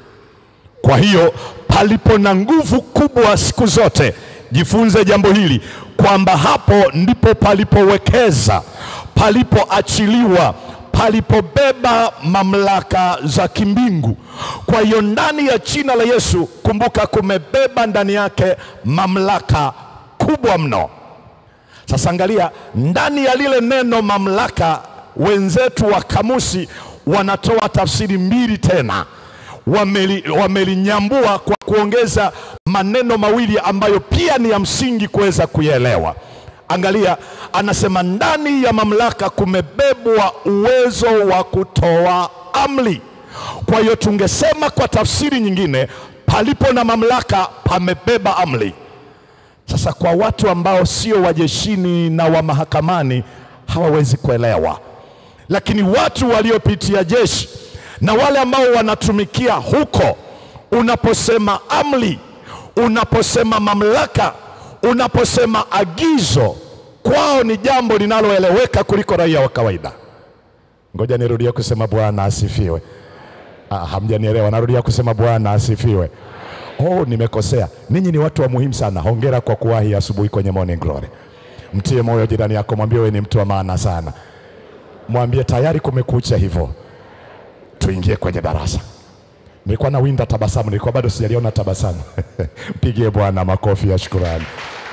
Kwa hiyo palipo na nguvu kubwa siku zote, jifunze jambo hili kwamba hapo ndipo palipowekeza, palipoachiliwa, palipobeba mamlaka za kimbingu. Kwa hiyo ndani ya jina la Yesu, kumbuka, kumebeba ndani yake mamlaka kubwa mno. Sasa angalia, ndani ya lile neno mamlaka, wenzetu wa kamusi wanatoa tafsiri mbili tena. Wameli, wamelinyambua kwa kuongeza maneno mawili ambayo pia ni ya msingi kuweza kuelewa. Angalia, anasema ndani ya mamlaka kumebebwa uwezo wa kutoa amri. Kwa hiyo tungesema kwa tafsiri nyingine, palipo na mamlaka pamebeba amri. Sasa kwa watu ambao sio wajeshini na wa mahakamani hawawezi kuelewa, lakini watu waliopitia jeshi na wale ambao wanatumikia huko, unaposema amri, unaposema mamlaka, unaposema agizo, kwao ni jambo linaloeleweka kuliko raia wa kawaida. Ngoja nirudie kusema Bwana asifiwe. Ah, hamjanielewa. Narudia kusema Bwana asifiwe. Oh, nimekosea. Ninyi ni watu wa muhimu sana. Hongera kwa kuwahi asubuhi kwenye Morning Glory. Mtie moyo jirani yako, mwambie wewe ni mtu wa maana sana. Mwambie tayari kumekucha hivyo. Tuingie kwenye darasa. Nilikuwa na winda tabasamu, nilikuwa bado sijaliona tabasamu. Mpigie Bwana makofi ya shukrani.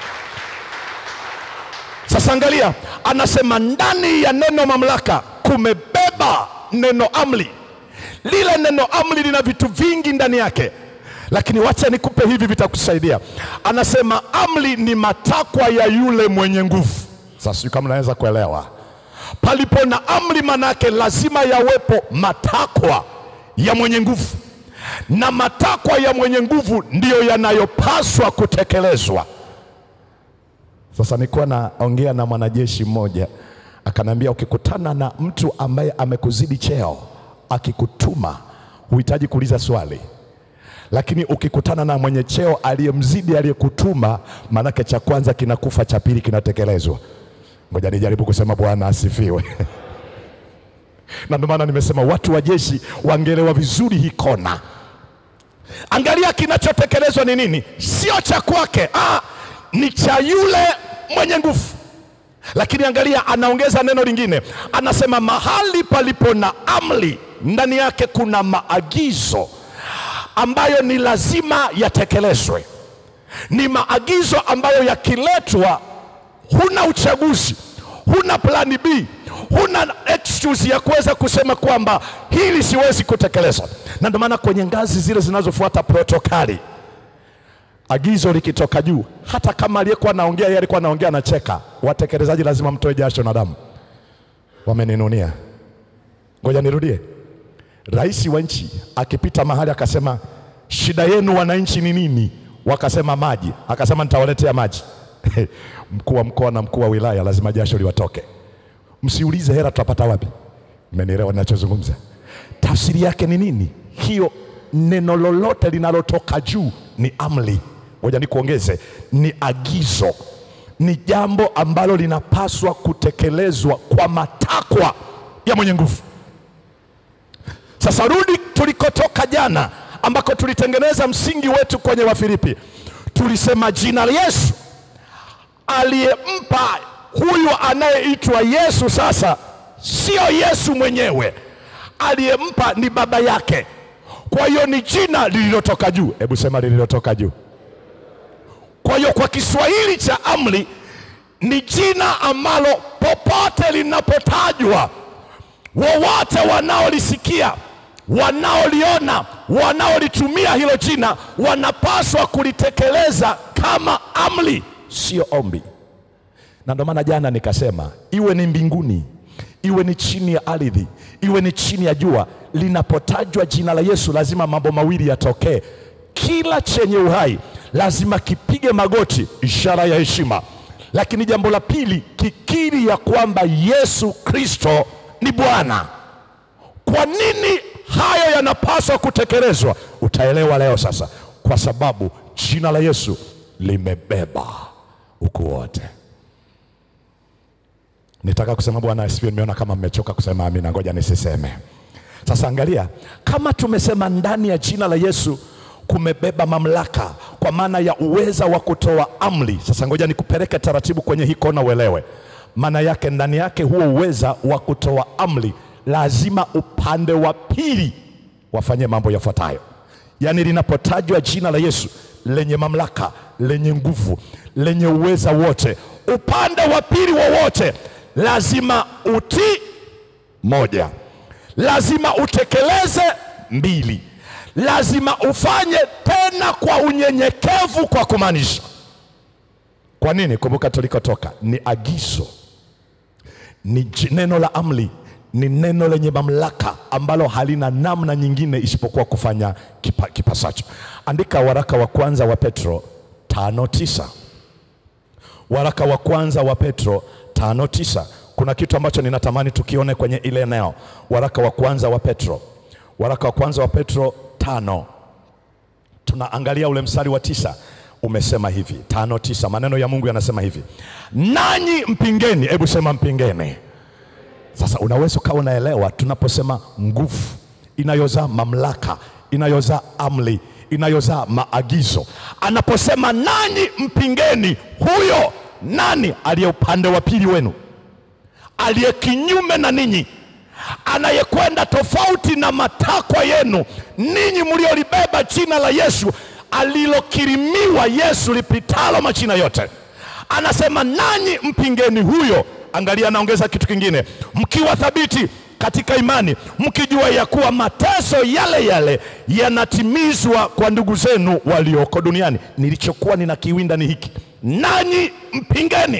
Sasa angalia, anasema ndani ya neno mamlaka kumebeba neno amri. Lile neno amri lina vitu vingi ndani yake, lakini wacha nikupe hivi vitakusaidia. Anasema amri ni matakwa ya yule mwenye nguvu. Sasa kama unaweza kuelewa, palipo na amri manake lazima yawepo matakwa ya mwenye nguvu, na matakwa ya mwenye nguvu ndiyo yanayopaswa kutekelezwa. Sasa nilikuwa naongea na mwanajeshi mmoja, akanambia ukikutana na mtu ambaye amekuzidi cheo akikutuma, huhitaji kuuliza swali. Lakini ukikutana na mwenye cheo aliyemzidi aliyekutuma, manake cha kwanza kinakufa, cha pili kinatekelezwa. Ngoja nijaribu kusema Bwana asifiwe. Na ndio maana nimesema watu wa jeshi waangelewa vizuri hii kona. Angalia kinachotekelezwa ni nini? Sio cha kwake, ah, ni cha yule mwenye nguvu. Lakini angalia, anaongeza neno lingine. Anasema mahali palipo na amri, ndani yake kuna maagizo ambayo ni lazima yatekelezwe. Ni maagizo ambayo yakiletwa, huna uchaguzi, huna plani B, huna excuse ya kuweza kusema kwamba hili siwezi kutekeleza. Na ndio maana kwenye ngazi zile zinazofuata protokali, agizo likitoka juu, hata kama aliyekuwa anaongea yeye alikuwa anaongea na cheka, watekelezaji lazima mtoe jasho na damu. Wameninunia. Ngoja nirudie. Rais wa nchi akipita mahali akasema shida yenu wananchi ni nini? Wakasema maji. Akasema nitawaletea maji. Mkuu wa mkoa na mkuu wa wilaya lazima jasho liwatoke. Msiulize hela tutapata wapi. Mmenielewa ninachozungumza? Tafsiri yake ni nini? Hiyo neno lolote linalotoka juu ni amri. Ngoja nikuongeze, ni agizo. Ni jambo ambalo linapaswa kutekelezwa kwa matakwa ya mwenye nguvu. Sasa rudi tulikotoka jana, ambako tulitengeneza msingi wetu kwenye Wafilipi. Tulisema jina la Yesu aliyempa huyu anayeitwa Yesu sasa sio Yesu mwenyewe, aliyempa ni baba yake. Kwa hiyo ni jina lililotoka juu. Hebu sema lililotoka juu. Kwa hiyo kwa Kiswahili cha amri ni jina ambalo popote linapotajwa, wowote wanaolisikia wanaoliona, wanaolitumia hilo jina wanapaswa kulitekeleza kama amri, sio ombi. Na ndio maana jana nikasema, iwe ni mbinguni, iwe ni chini ya ardhi, iwe ni chini ya jua, linapotajwa jina la Yesu lazima mambo mawili yatokee. Kila chenye uhai lazima kipige magoti, ishara ya heshima. Lakini jambo la pili, kikiri ya kwamba Yesu Kristo ni Bwana. Kwa nini hayo yanapaswa kutekelezwa? Utaelewa leo sasa. Kwa sababu jina la Yesu limebeba ukuu wote. Nitaka kusema Bwana asifiwe. Nimeona kama mmechoka kusema amina, ngoja nisiseme. Sasa angalia, kama tumesema ndani ya jina la Yesu kumebeba mamlaka, kwa maana ya uweza wa kutoa amri. Sasa ngoja nikupeleke taratibu kwenye hii kona uelewe. Maana yake ndani yake huo uweza wa kutoa amri, lazima upande wa pili wafanye mambo yafuatayo. Yaani linapotajwa jina la Yesu lenye mamlaka, lenye nguvu, lenye uweza wote, upande wa pili wowote lazima utii moja, lazima utekeleze mbili, lazima ufanye tena kwa unyenyekevu, kwa kumaanisha. Kwa nini? Kumbuka tulikotoka, ni agizo, ni neno la amri, ni neno lenye mamlaka ambalo halina namna nyingine isipokuwa kufanya kipa, kipasacho. Andika waraka wa kwanza wa Petro tano tisa. Waraka wa kwanza wa Petro tano tisa. Kuna kitu ambacho ninatamani tukione kwenye ile eneo. Waraka wa kwanza wa Petro. Waraka wa kwanza wa Petro tano. Tunaangalia ule mstari wa tisa. Umesema hivi, tano tisa. Maneno ya Mungu yanasema hivi, nanyi mpingeni. Hebu sema mpingeni. Sasa unaweza ukawa unaelewa tunaposema nguvu inayozaa mamlaka, inayozaa amri, inayozaa maagizo. Anaposema nanyi mpingeni, huyo nani? Aliye upande wa pili wenu, aliye kinyume na ninyi, anayekwenda tofauti na matakwa yenu, ninyi mliolibeba jina la Yesu, alilokirimiwa Yesu lipitalo majina yote. Anasema nanyi mpingeni huyo. Angalia, anaongeza kitu kingine, mkiwa thabiti katika imani, mkijua ya kuwa mateso yale yale yanatimizwa kwa ndugu zenu walioko duniani. Nilichokuwa ninakiwinda ni hiki, nanyi mpingeni.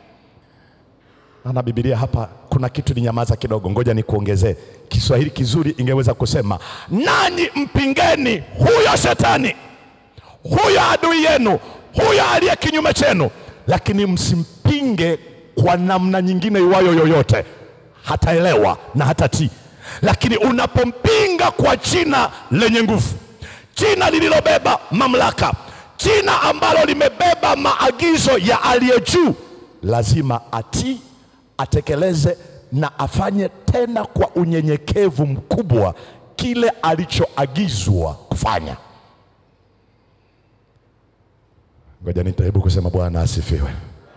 Ana Biblia hapa kuna kitu ni nyamaza kidogo, ngoja nikuongezee. Kiswahili kizuri ingeweza kusema, nanyi mpingeni huyo shetani, huyo adui yenu, huyo aliye kinyume chenu, lakini msimpinge kwa namna nyingine iwayo yoyote, hataelewa na hatatii. Lakini unapompinga kwa jina lenye nguvu, jina lililobeba mamlaka, jina ambalo limebeba maagizo ya aliye juu, lazima atii, atekeleze na afanye tena kwa unyenyekevu mkubwa kile alichoagizwa kufanya. Ngoja nitahebu kusema Bwana asifiwe.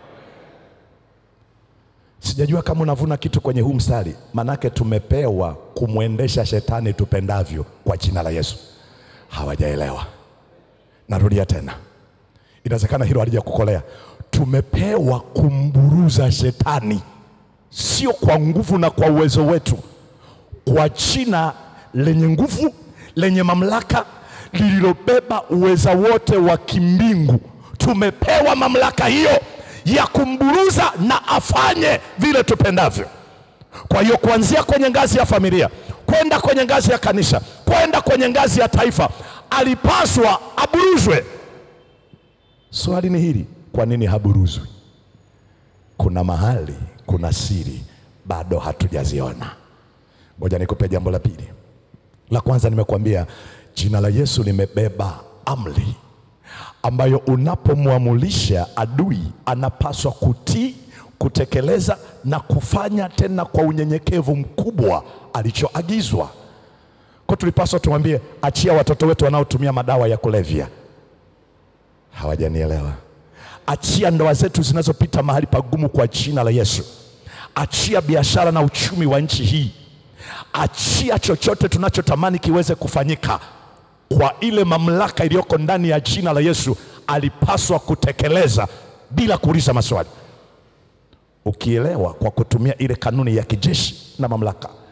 Sijajua kama unavuna kitu kwenye huu mstari, manake tumepewa kumwendesha shetani tupendavyo kwa jina la Yesu. Hawajaelewa. Narudia tena, inawezekana hilo halijakukolea. Tumepewa kumburuza shetani, sio kwa nguvu na kwa uwezo wetu, kwa jina lenye nguvu, lenye mamlaka, lililobeba uweza wote wa kimbingu. Tumepewa mamlaka hiyo ya kumburuza na afanye vile tupendavyo. Kwa hiyo kuanzia kwenye ngazi ya familia, kwenda kwenye ngazi ya kanisa, kwenda kwenye ngazi ya taifa, alipaswa aburuzwe. Swali ni hili, kwa nini haburuzwi? Kuna mahali, kuna siri bado hatujaziona. Ngoja nikupe jambo la pili. La kwanza nimekuambia jina la Yesu limebeba amri ambayo unapomwamulisha adui anapaswa kutii, kutekeleza na kufanya tena kwa unyenyekevu mkubwa alichoagizwa. Kwa tulipaswa tumwambie, achia watoto wetu wanaotumia madawa ya kulevya. Hawajanielewa. Achia ndoa zetu zinazopita mahali pagumu kwa jina la Yesu. Achia biashara na uchumi wa nchi hii. Achia chochote tunachotamani kiweze kufanyika kwa ile mamlaka iliyoko ndani ya jina la Yesu. Alipaswa kutekeleza bila kuuliza maswali. Ukielewa kwa kutumia ile kanuni ya kijeshi na mamlaka,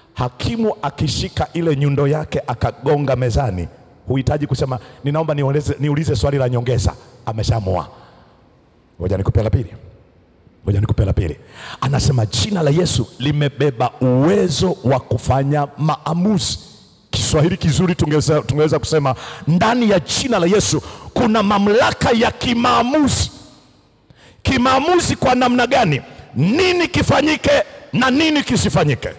Hakimu akishika ile nyundo yake akagonga mezani, huhitaji kusema ninaomba niulize, niulize swali la nyongeza, ameshaamua. Ngoja nikupe la pili. Ngoja nikupe la pili. Anasema jina la Yesu limebeba uwezo wa kufanya maamuzi. Kiswahili kizuri tungeweza, tungeweza kusema ndani ya jina la Yesu kuna mamlaka ya kimaamuzi. Kimaamuzi kwa namna gani? Nini kifanyike na nini kisifanyike.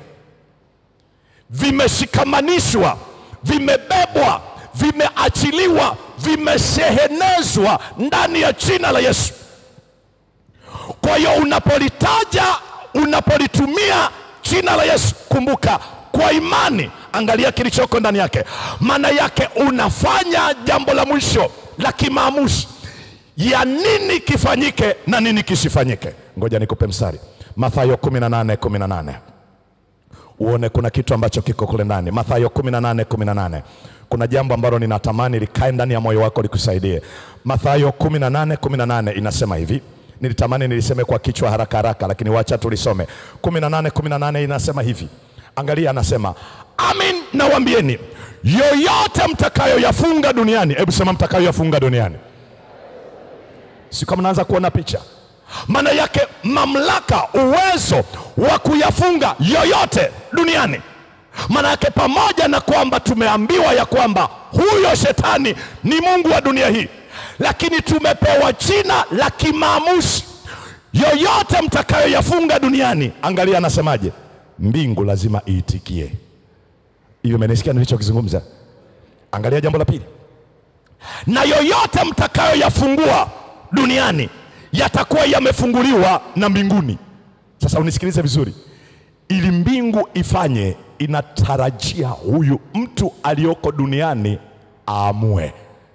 Vimeshikamanishwa, vimebebwa, vimeachiliwa, vimeshehenezwa ndani ya jina la Yesu. Kwa hiyo unapolitaja, unapolitumia jina la Yesu, kumbuka kwa imani, angalia kilichoko ndani yake. Maana yake unafanya jambo la mwisho la kimaamuzi ya nini kifanyike na nini kisifanyike. Ngoja nikupe mstari. Mathayo kumi na nane kumi na nane. Uone kuna kitu ambacho kiko kule ndani. Mathayo kumi na nane kumi na nane. Kuna jambo ambalo ninatamani likae ndani ya moyo wako likusaidie. Mathayo kumi na nane kumi na nane inasema hivi. Nilitamani niliseme kwa kichwa haraka haraka, lakini wacha tulisome. kumi na nane kumi na nane inasema hivi. Angalia, anasema amin nawaambieni, yoyote mtakayo yafunga duniani. Hebu sema mtakayo yafunga duniani. Si kama naanza kuona picha. Maana yake mamlaka, uwezo wa kuyafunga yoyote duniani. Maana yake pamoja na kwamba tumeambiwa ya kwamba huyo shetani ni mungu wa dunia hii, lakini tumepewa jina la kimaamuzi. Yoyote mtakayo yafunga duniani, angalia anasemaje, mbingu lazima iitikie. Hiyo umenisikia nilichokizungumza? Angalia jambo la pili. Na yoyote mtakayo yafungua duniani yatakuwa yamefunguliwa na mbinguni. Sasa unisikilize vizuri. Ili mbingu ifanye, inatarajia huyu mtu aliyoko duniani aamue.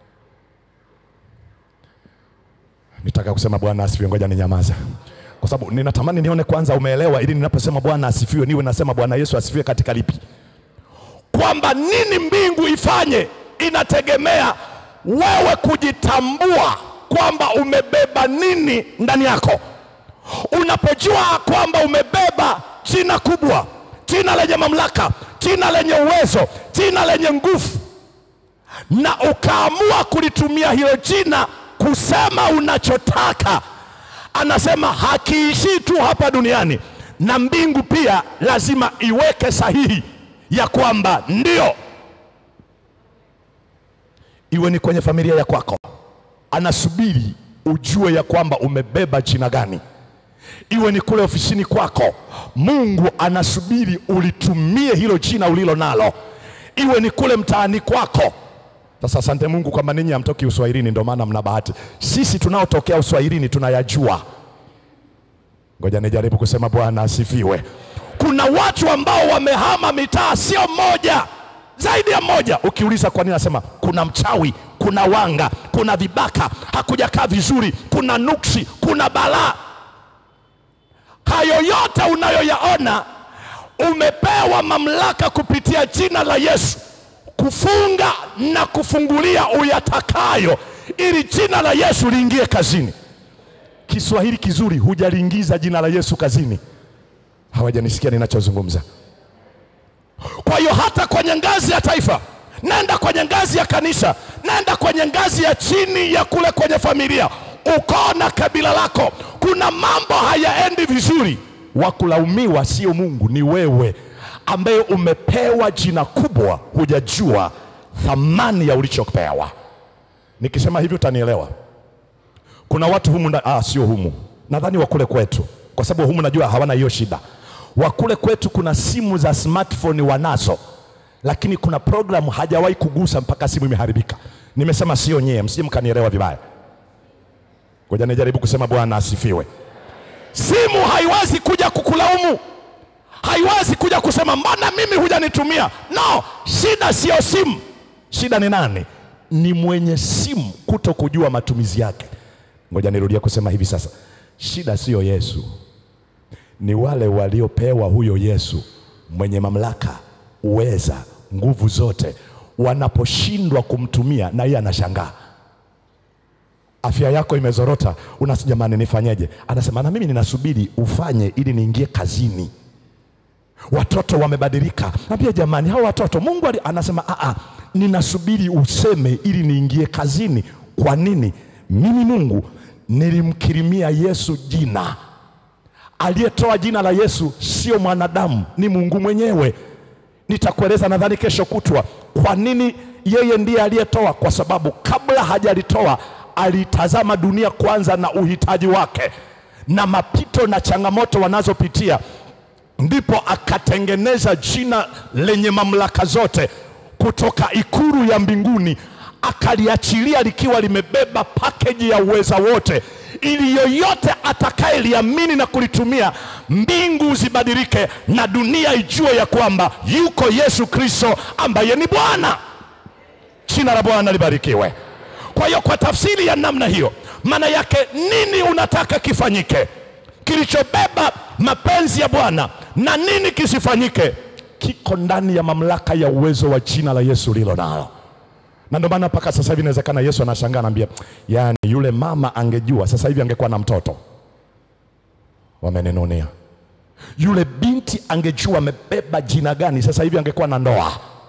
Nitaka kusema Bwana asifiwe, ngoja ninyamaza. Kwa sababu ninatamani nione kwanza umeelewa, ili ninaposema Bwana asifiwe niwe nasema Bwana Yesu asifiwe katika lipi. Kwamba nini mbingu ifanye inategemea wewe kujitambua kwamba umebeba nini ndani yako. Unapojua kwamba umebeba jina kubwa, jina lenye mamlaka, jina lenye uwezo, jina lenye nguvu, na ukaamua kulitumia hilo jina kusema unachotaka, anasema hakiishi tu hapa duniani, na mbingu pia lazima iweke sahihi ya kwamba ndio. Iwe ni kwenye familia ya kwako, anasubiri ujue ya kwamba umebeba jina gani. Iwe ni kule ofisini kwako, Mungu anasubiri ulitumie hilo jina ulilo nalo. Iwe ni kule mtaani kwako. Sasa asante Mungu kwamba ninyi hamtoki Uswahilini, ndio maana mna bahati. Sisi tunaotokea Uswahilini tunayajua. Ngoja nijaribu kusema Bwana asifiwe. Kuna watu ambao wamehama mitaa, sio moja, zaidi ya moja. Ukiuliza kwa nini, nasema kuna mchawi, kuna wanga, kuna vibaka, hakujakaa vizuri, kuna nuksi, kuna balaa. Hayo yote unayoyaona, umepewa mamlaka kupitia jina la Yesu kufunga na kufungulia uyatakayo, ili jina la Yesu liingie kazini. Kiswahili kizuri, hujaliingiza jina la Yesu kazini, hawajanisikia ninachozungumza. Kwa hiyo hata kwenye ngazi ya taifa, nenda kwenye ngazi ya kanisa, nenda kwenye ngazi ya chini ya kule kwenye familia, ukoo na kabila lako, kuna mambo hayaendi vizuri, wakulaumiwa sio Mungu, ni wewe ambaye umepewa jina kubwa, hujajua thamani ya ulichopewa. Nikisema hivyo utanielewa. Kuna watu humu na, ah sio humu, nadhani wakule kwetu, kwa sababu humu najua hawana hiyo shida. Wakule kwetu kuna simu za smartphone wanazo, lakini kuna programu hajawahi kugusa mpaka simu imeharibika. Nimesema sio nyie, msije mkanielewa vibaya. Ngoja nijaribu kusema Bwana asifiwe. Simu haiwezi kuja kukulaumu, haiwezi kuja kusema mbona mimi hujanitumia. No, shida sio simu. Shida ni nani? Ni mwenye simu kuto kujua matumizi yake. Ngoja nirudia kusema hivi sasa. Shida sio Yesu, ni wale waliopewa huyo Yesu mwenye mamlaka, uweza, nguvu zote, wanaposhindwa kumtumia na yeye anashangaa. Afya yako imezorota, unasema jamani nifanyeje? Anasema na mimi ninasubiri ufanye ili niingie kazini. Watoto wamebadilika. Naambia jamani, hao watoto Mungu anasema a a ninasubiri useme ili niingie kazini. Kwa nini? Mimi Mungu nilimkirimia Yesu jina. Aliyetoa jina la Yesu sio mwanadamu, ni Mungu mwenyewe. Nitakueleza nadhani kesho kutwa kwa nini yeye ndiye aliyetoa. Kwa sababu kabla hajalitoa alitazama dunia kwanza na uhitaji wake na mapito na changamoto wanazopitia, ndipo akatengeneza jina lenye mamlaka zote kutoka ikulu ya mbinguni, akaliachilia likiwa limebeba package ya uweza wote, ili yoyote atakayeliamini na kulitumia, mbingu zibadilike na dunia ijue ya kwamba yuko Yesu Kristo ambaye ni Bwana. Jina la Bwana libarikiwe. Kwa hiyo kwa tafsiri ya namna hiyo, maana yake nini unataka kifanyike? Kilichobeba mapenzi ya Bwana na nini kisifanyike kiko ndani ya mamlaka ya uwezo wa jina la Yesu lilo nalo. Na ndio maana mpaka sasa hivi inawezekana Yesu anashangaa, anambia, yani yule mama angejua sasa hivi angekuwa na mtoto. Wameninunia. Yule binti angejua amebeba jina gani, sasa hivi angekuwa na ndoa.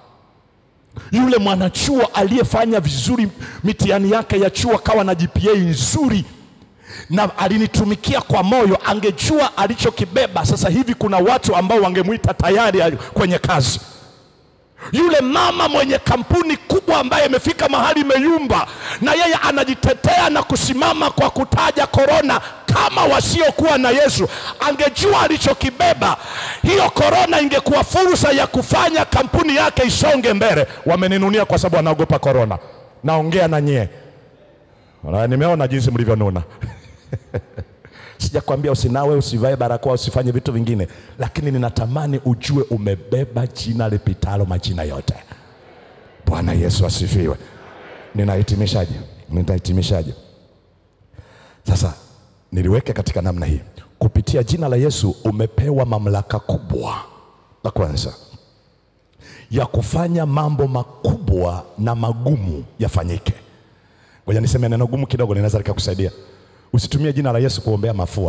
Yule mwanachuo aliyefanya vizuri mitihani yake ya chuo kawa na G P A nzuri na alinitumikia kwa moyo, angejua alichokibeba, sasa hivi kuna watu ambao wangemuita tayari kwenye kazi. Yule mama mwenye kampuni kubwa ambaye imefika mahali imeyumba, na yeye anajitetea na kusimama kwa kutaja korona kama wasiokuwa na Yesu, angejua alichokibeba, hiyo korona ingekuwa fursa ya kufanya kampuni yake isonge mbele. Wameninunia kwa sababu wanaogopa korona. Naongea na nyie. Nimeona jinsi mlivyonuna. Sijakwambia usinawe, usivae barakoa, usifanye vitu vingine, lakini ninatamani ujue umebeba jina lipitalo majina yote. Bwana Yesu asifiwe. Ninahitimishaje? Nitahitimishaje? Sasa niliweke katika namna hii. Kupitia jina la Yesu umepewa mamlaka kubwa, la kwanza, ya kufanya mambo makubwa na magumu yafanyike. Ngoja niseme neno gumu kidogo, ninaweza likakusaidia. Usitumie jina la Yesu kuombea mafua.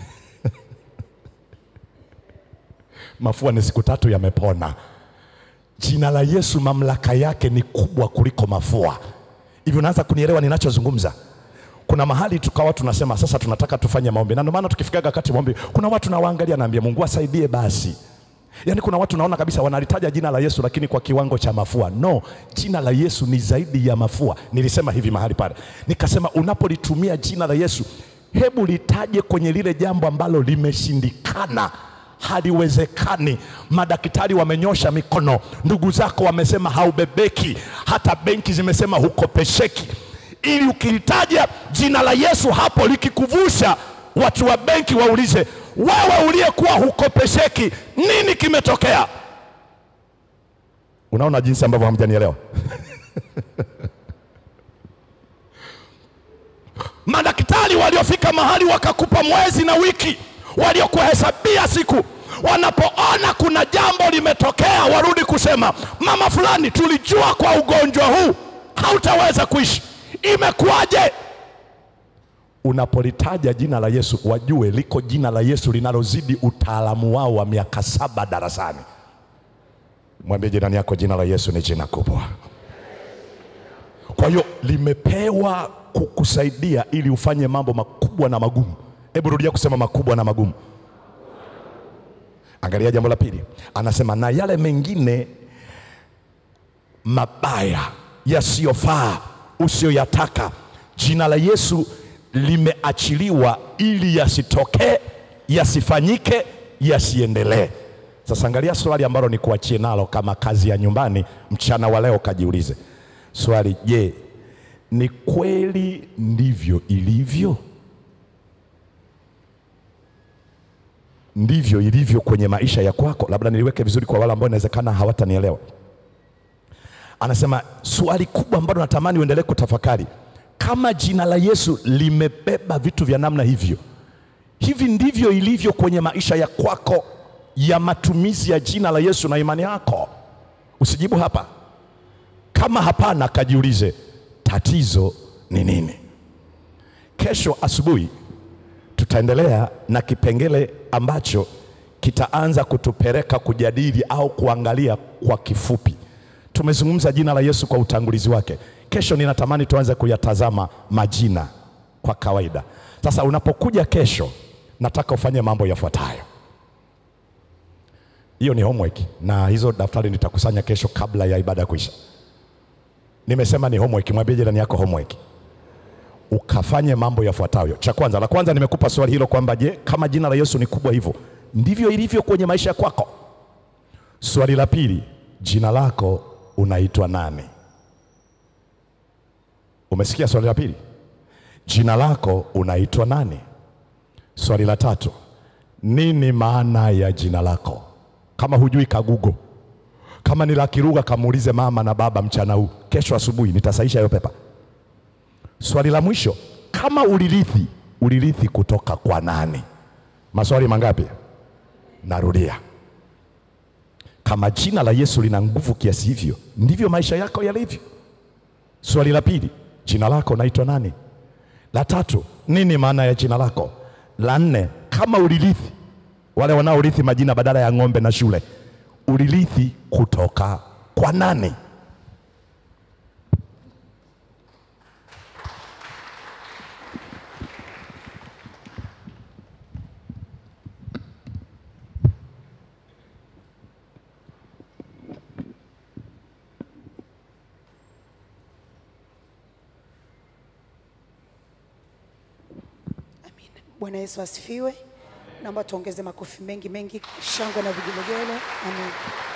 Mafua ni siku tatu yamepona. Jina la Yesu mamlaka yake ni kubwa kuliko mafua. Hivi unaanza kunielewa ninachozungumza? Kuna mahali tukawa tunasema sasa tunataka tufanye maombi. Na ndio maana tukifika wakati maombi, kuna watu nawaangalia naambia Mungu asaidie basi. Yaani kuna watu naona kabisa wanalitaja jina la Yesu lakini kwa kiwango cha mafua. No, jina la Yesu ni zaidi ya mafua. Nilisema hivi mahali pale. Nikasema unapolitumia jina la Yesu, hebu litaje kwenye lile jambo ambalo limeshindikana, haliwezekani. Madaktari wamenyosha mikono, ndugu zako wamesema haubebeki, hata benki zimesema hukopesheki. Ili ukilitaja jina la Yesu hapo likikuvusha, watu wa benki waulize, wewe uliyekuwa hukopesheki, nini kimetokea? Unaona jinsi ambavyo hamjanielewa? Madaktari waliofika mahali wakakupa mwezi na wiki, waliokuhesabia siku, wanapoona kuna jambo limetokea, warudi kusema, mama fulani, tulijua kwa ugonjwa huu hautaweza kuishi. Imekuwaje? Unapolitaja jina la Yesu, wajue liko jina la Yesu linalozidi utaalamu wao wa miaka saba darasani. Mwambie jirani yako, jina la Yesu ni jina kubwa. Kwa hiyo limepewa kukusaidia ili ufanye mambo makubwa na magumu. Hebu rudia kusema makubwa na magumu. Angalia jambo la pili. Anasema na yale mengine mabaya yasiyofaa usiyoyataka, jina la Yesu limeachiliwa ili yasitokee, yasifanyike, yasiendelee. Sasa angalia swali ambalo ni kuachie nalo kama kazi ya nyumbani mchana wa leo, kajiulize swali, je, ni kweli ndivyo ilivyo? Ndivyo ilivyo kwenye maisha ya kwako? Labda niliweke vizuri kwa wale ambao inawezekana hawatanielewa. Anasema swali kubwa ambalo natamani uendelee kutafakari, kama jina la Yesu limebeba vitu vya namna hivyo, hivi ndivyo ilivyo kwenye maisha ya kwako ya matumizi ya jina la Yesu na imani yako? Usijibu hapa. Kama hapana, kajiulize tatizo ni nini? Kesho asubuhi tutaendelea na kipengele ambacho kitaanza kutupeleka kujadili au kuangalia kwa kifupi. Tumezungumza jina la Yesu kwa utangulizi wake. Kesho ninatamani tuanze kuyatazama majina kwa kawaida. Sasa unapokuja kesho, nataka ufanye mambo yafuatayo. Hiyo ni homework, na hizo daftari nitakusanya kesho kabla ya ibada kuisha. Nimesema ni homework, mwambie jirani yako homework. Ukafanye mambo yafuatayo. Cha kwanza, la kwanza nimekupa swali hilo kwamba je, kama jina la Yesu ni kubwa hivyo, ndivyo ilivyo kwenye maisha kwako? Swali la pili, jina lako unaitwa nani? Umesikia swali la pili? Jina lako unaitwa nani? Swali la tatu, nini maana ya jina lako? Kama hujui kagugo. Kama ni la Kiruga kamuulize mama na baba mchana huu. Kesho asubuhi nitasahisha hiyo pepa. Swali la mwisho, kama ulirithi, ulirithi kutoka kwa nani? Maswali mangapi? Narudia. Kama jina la Yesu lina nguvu kiasi hivyo, ndivyo maisha yako yalivyo. Swali la pili, jina lako unaitwa nani? La tatu, nini maana ya jina lako? La nne, kama ulirithi, wale wanaorithi majina badala ya ng'ombe na shule, ulirithi kutoka kwa nani? Bwana Yesu asifiwe. Naomba tuongeze makofi mengi mengi, shangwe na vigelegele. Amen.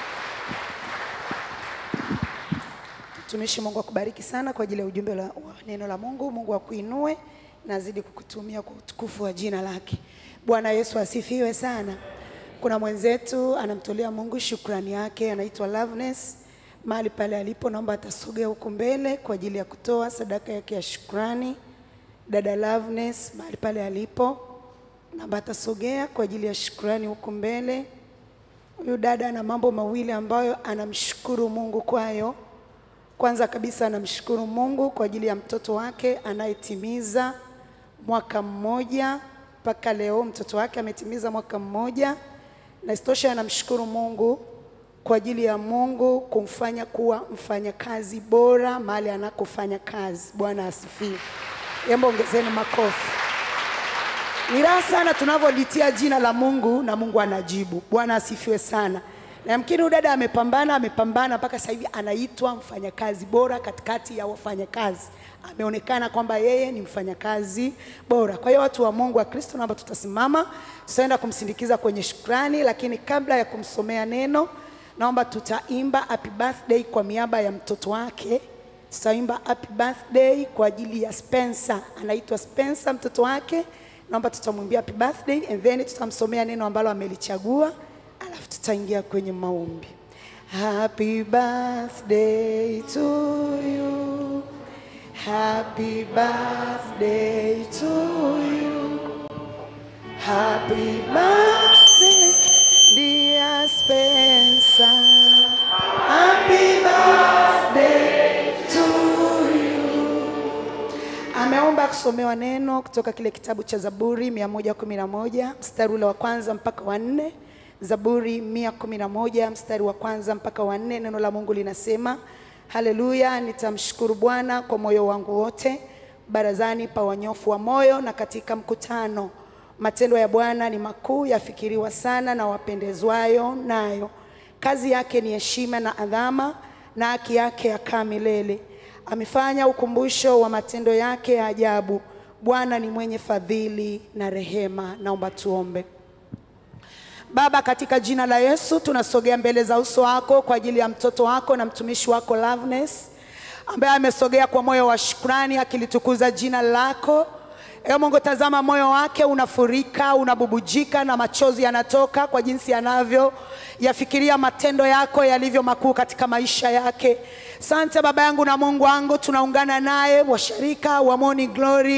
Mtumishi, Mungu akubariki sana kwa ajili ya ujumbe wa neno la Mungu. Mungu akuinue na azidi kukutumia kwa utukufu wa jina lake. Bwana Yesu asifiwe sana. Kuna mwenzetu anamtolea Mungu shukrani yake, anaitwa Loveness. Mahali pale alipo, naomba atasogea huko mbele kwa ajili ya kutoa sadaka yake ya shukrani. Dada Loveness, mahali pale alipo, naomba atasogea kwa ajili ya shukrani huko mbele. Huyu dada ana mambo mawili ambayo anamshukuru Mungu kwayo. Kwanza kabisa anamshukuru Mungu kwa ajili ya mtoto wake anayetimiza mwaka mmoja. Mpaka leo mtoto wake ametimiza mwaka mmoja. Na isitoshe anamshukuru Mungu kwa ajili ya Mungu kumfanya kuwa mfanyakazi bora mahali anakofanya kazi. Bwana asifiwe. Yembo ongezeni makofi. Ni raha sana tunavyolitia jina la Mungu na Mungu anajibu. Bwana asifiwe sana. Na yamkini udada amepambana, amepambana mpaka sasa hivi anaitwa mfanyakazi bora katikati ya wafanyakazi. Ameonekana kwamba yeye ni mfanyakazi bora. Kwa hiyo watu wa Mungu wa Kristo, naomba tutasimama, tutaenda kumsindikiza kwenye shukrani, lakini kabla ya kumsomea neno, naomba tutaimba happy birthday kwa miaba ya mtoto wake. Tutaimba happy birthday kwa ajili ya Spencer. Anaitwa Spencer mtoto wake. Naomba tutamwimbia happy birthday and then tutamsomea neno ambalo amelichagua, alafu tutaingia kwenye maombi. Happy birthday to you. Happy birthday to you. Happy birthday dear Spencer. Happy birthday to you. Ameomba kusomewa neno kutoka kile kitabu cha Zaburi mia moja kumi na moja mstari ule wa kwanza mpaka wa nne. Zaburi mia kumi na moja mstari wa kwanza mpaka wa nne. Neno la Mungu linasema, haleluya, nitamshukuru Bwana kwa moyo wangu wote, barazani pa wanyofu wa moyo na katika mkutano. Matendo ya Bwana ni makuu, yafikiriwa sana na wapendezwayo nayo. Kazi yake ni heshima na adhama, na haki yake yakaa milele. Amefanya ukumbusho wa matendo yake ya ajabu. Bwana ni mwenye fadhili na rehema. Naomba tuombe. Baba, katika jina la Yesu tunasogea mbele za uso wako kwa ajili ya mtoto wako na mtumishi wako Loveness, ambaye amesogea kwa moyo wa shukrani akilitukuza jina lako. Ewe Mungu, tazama moyo wake unafurika, unabubujika na machozi yanatoka kwa jinsi yanavyo yafikiria matendo yako yalivyo makuu katika maisha yake. Asante Baba yangu na Mungu wangu, tunaungana naye washarika wa Morning Glory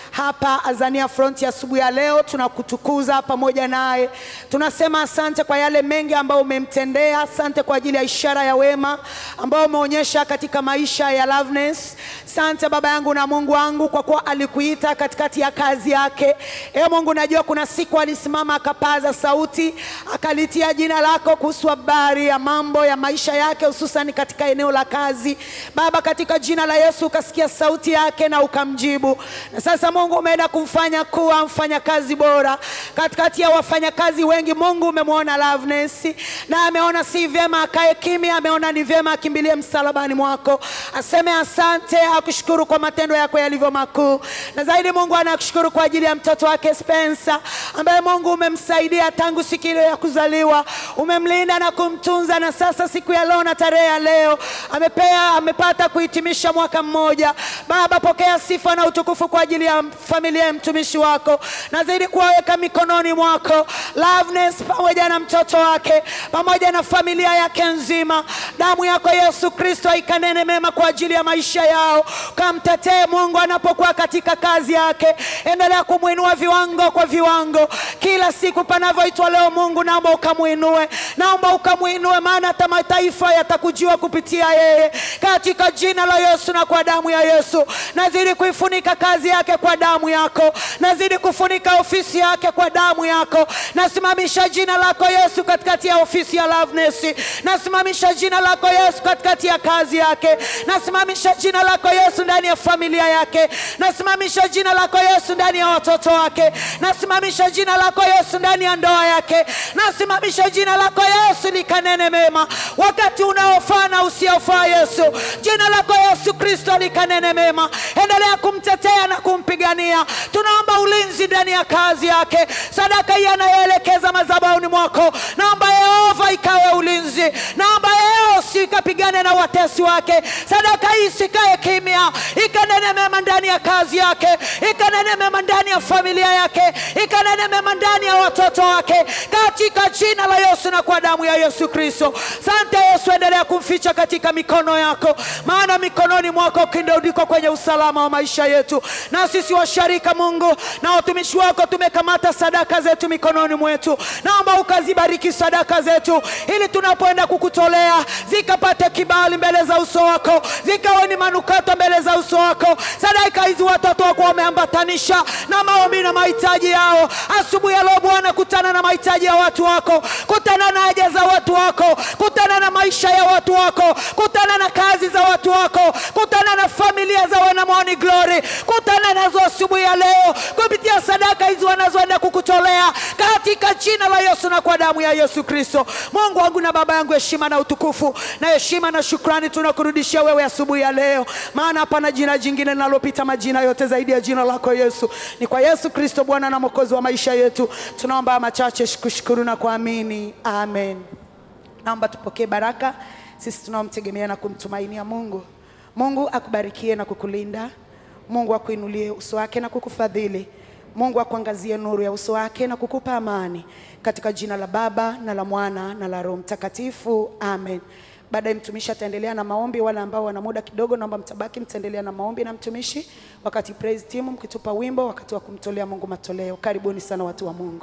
hapa Azania Front ya asubuhi ya leo. Tunakutukuza pamoja naye. Tunasema asante kwa yale mengi ambayo umemtendea. Asante kwa ajili ya ishara ya wema ambao umeonyesha katika maisha ya Loveness. Asante Baba yangu na Mungu wangu kwa kuwa alikuita katikati ya kazi yake. E Mungu, najua kuna siku alisimama akapaza sauti akalitia jina lako kuhusu habari ya mambo ya maisha yake, hususan katika eneo la kazi. Baba, katika jina la Yesu ukasikia sauti yake na ukamjibu. Na sasa Mungu umeenda kumfanya kuwa mfanyakazi bora katikati ya wafanyakazi wengi. Mungu umemwona Loveness na ameona si vyema akae kimya, ameona ni vyema akimbilie msalabani mwako. Aseme asante, akushukuru kwa matendo yako yalivyo makuu. Na zaidi Mungu anakushukuru kwa ajili ya mtoto wake Spencer ambaye Mungu umemsaidia tangu siku ile ya kuzaliwa. Umemlinda na kumtunza, na sasa siku ya leo na tarehe ya leo amepea amepata kuhitimisha mwaka mmoja. Baba, pokea sifa na utukufu kwa ajili ya familia ya mtumishi wako. Na zaidi kuwaweka mikononi mwako Loveness pamoja na mtoto wake pamoja na familia yake nzima. Damu yako Yesu Kristo ikanene mema kwa ajili ya maisha yao. Kamtetee Mungu anapokuwa katika kazi yake. Endelea kumuinua viwango kwa viwango kila siku panavyoitwa leo. Mungu, naomba ukamuinue, naomba ukamuinue, maana hata mataifa yatakujua kupitia yeye, katika jina la Yesu na kwa damu ya Yesu. Nazidi kuifunika kazi yake kwa damu yako, nazidi kufunika ofisi yake kwa damu yako. Nasimamisha jina lako Yesu katikati ya ofisi ya Loveness. Nasimamisha jina lako Yesu katikati ya kazi yake. Nasimamisha jina lako Yesu ndani ya familia yake. Nasimamisha jina lako Yesu ndani ya watoto wake. Nasimamisha jina lako Yesu ndani ya ndoa yake. Nasimamisha jina lako Yesu likanene mema wakati unaofaa na usiofaa. Yesu, jina lako Yesu Kristo likanene mema. Endelea kumtetea na kumpigania. Tunaomba ulinzi ndani ya kazi yake. Sadaka hii anayoelekeza madhabahuni mwako, naomba Yehova ikawe ulinzi. Naomba Yesu ikapigane na watesi wake. Sadaka hii sikae kimya, ikanene mema ndani ya kazi yake, ikanene mema ndani ya familia yake, ikanene mema ndani ya watoto wake, katika jina la Yesu na kwa damu ya Yesu Kristo. Asante Yesu, endelea kumficha katika mikono yako, maana mikononi mwako kindodiko kwenye usalama wa maisha yetu. Na sisi washarika Mungu na watumishi wako tumekamata sadaka zetu mikononi mwetu. Naomba ukazibariki sadaka zetu ili tunapoenda kukutolea zikapate kibali mbele za uso wako, zikawe ni manukato mbele za uso wako. Sadaka hizi watoto wako wameambatanisha na maombi na mahitaji yao. Asubuhi ya leo Bwana, kutana na mahitaji ya watu wako, kutana na haja za watu wako, kutana na maisha ya watu wako, kutana na kazi za watu wako, kutana na familia za wana Morning Glory, kutana nazo asubuhi ya leo kupitia sadaka hizi wanazoenda kukutolea, katika jina la Yesu na kwa damu ya Yesu Kristo. Mungu wangu na Baba yangu, heshima na utukufu na heshima na shukrani tunakurudishia wewe asubuhi ya leo, maana hapana jina jingine linalopita majina yote zaidi ya jina lako Yesu. Ni kwa Yesu Kristo Bwana na Mwokozi wa maisha yetu tunaomba machache, kushukuru na kuamini. Amen. Naomba tupokee baraka sisi tunaomtegemea na kumtumainia Mungu. Mungu akubarikie na kukulinda. Mungu akuinulie uso wake na kukufadhili. Mungu akuangazie nuru ya uso wake na kukupa amani, katika jina la Baba na la Mwana na la Roho Mtakatifu. Amen. Baada ya mtumishi ataendelea na maombi. Wale ambao wana muda kidogo, naomba mtabaki mtaendelea na maombi na mtumishi, wakati praise team mkitupa wimbo, wakati wa kumtolea Mungu matoleo. Karibuni sana watu wa Mungu.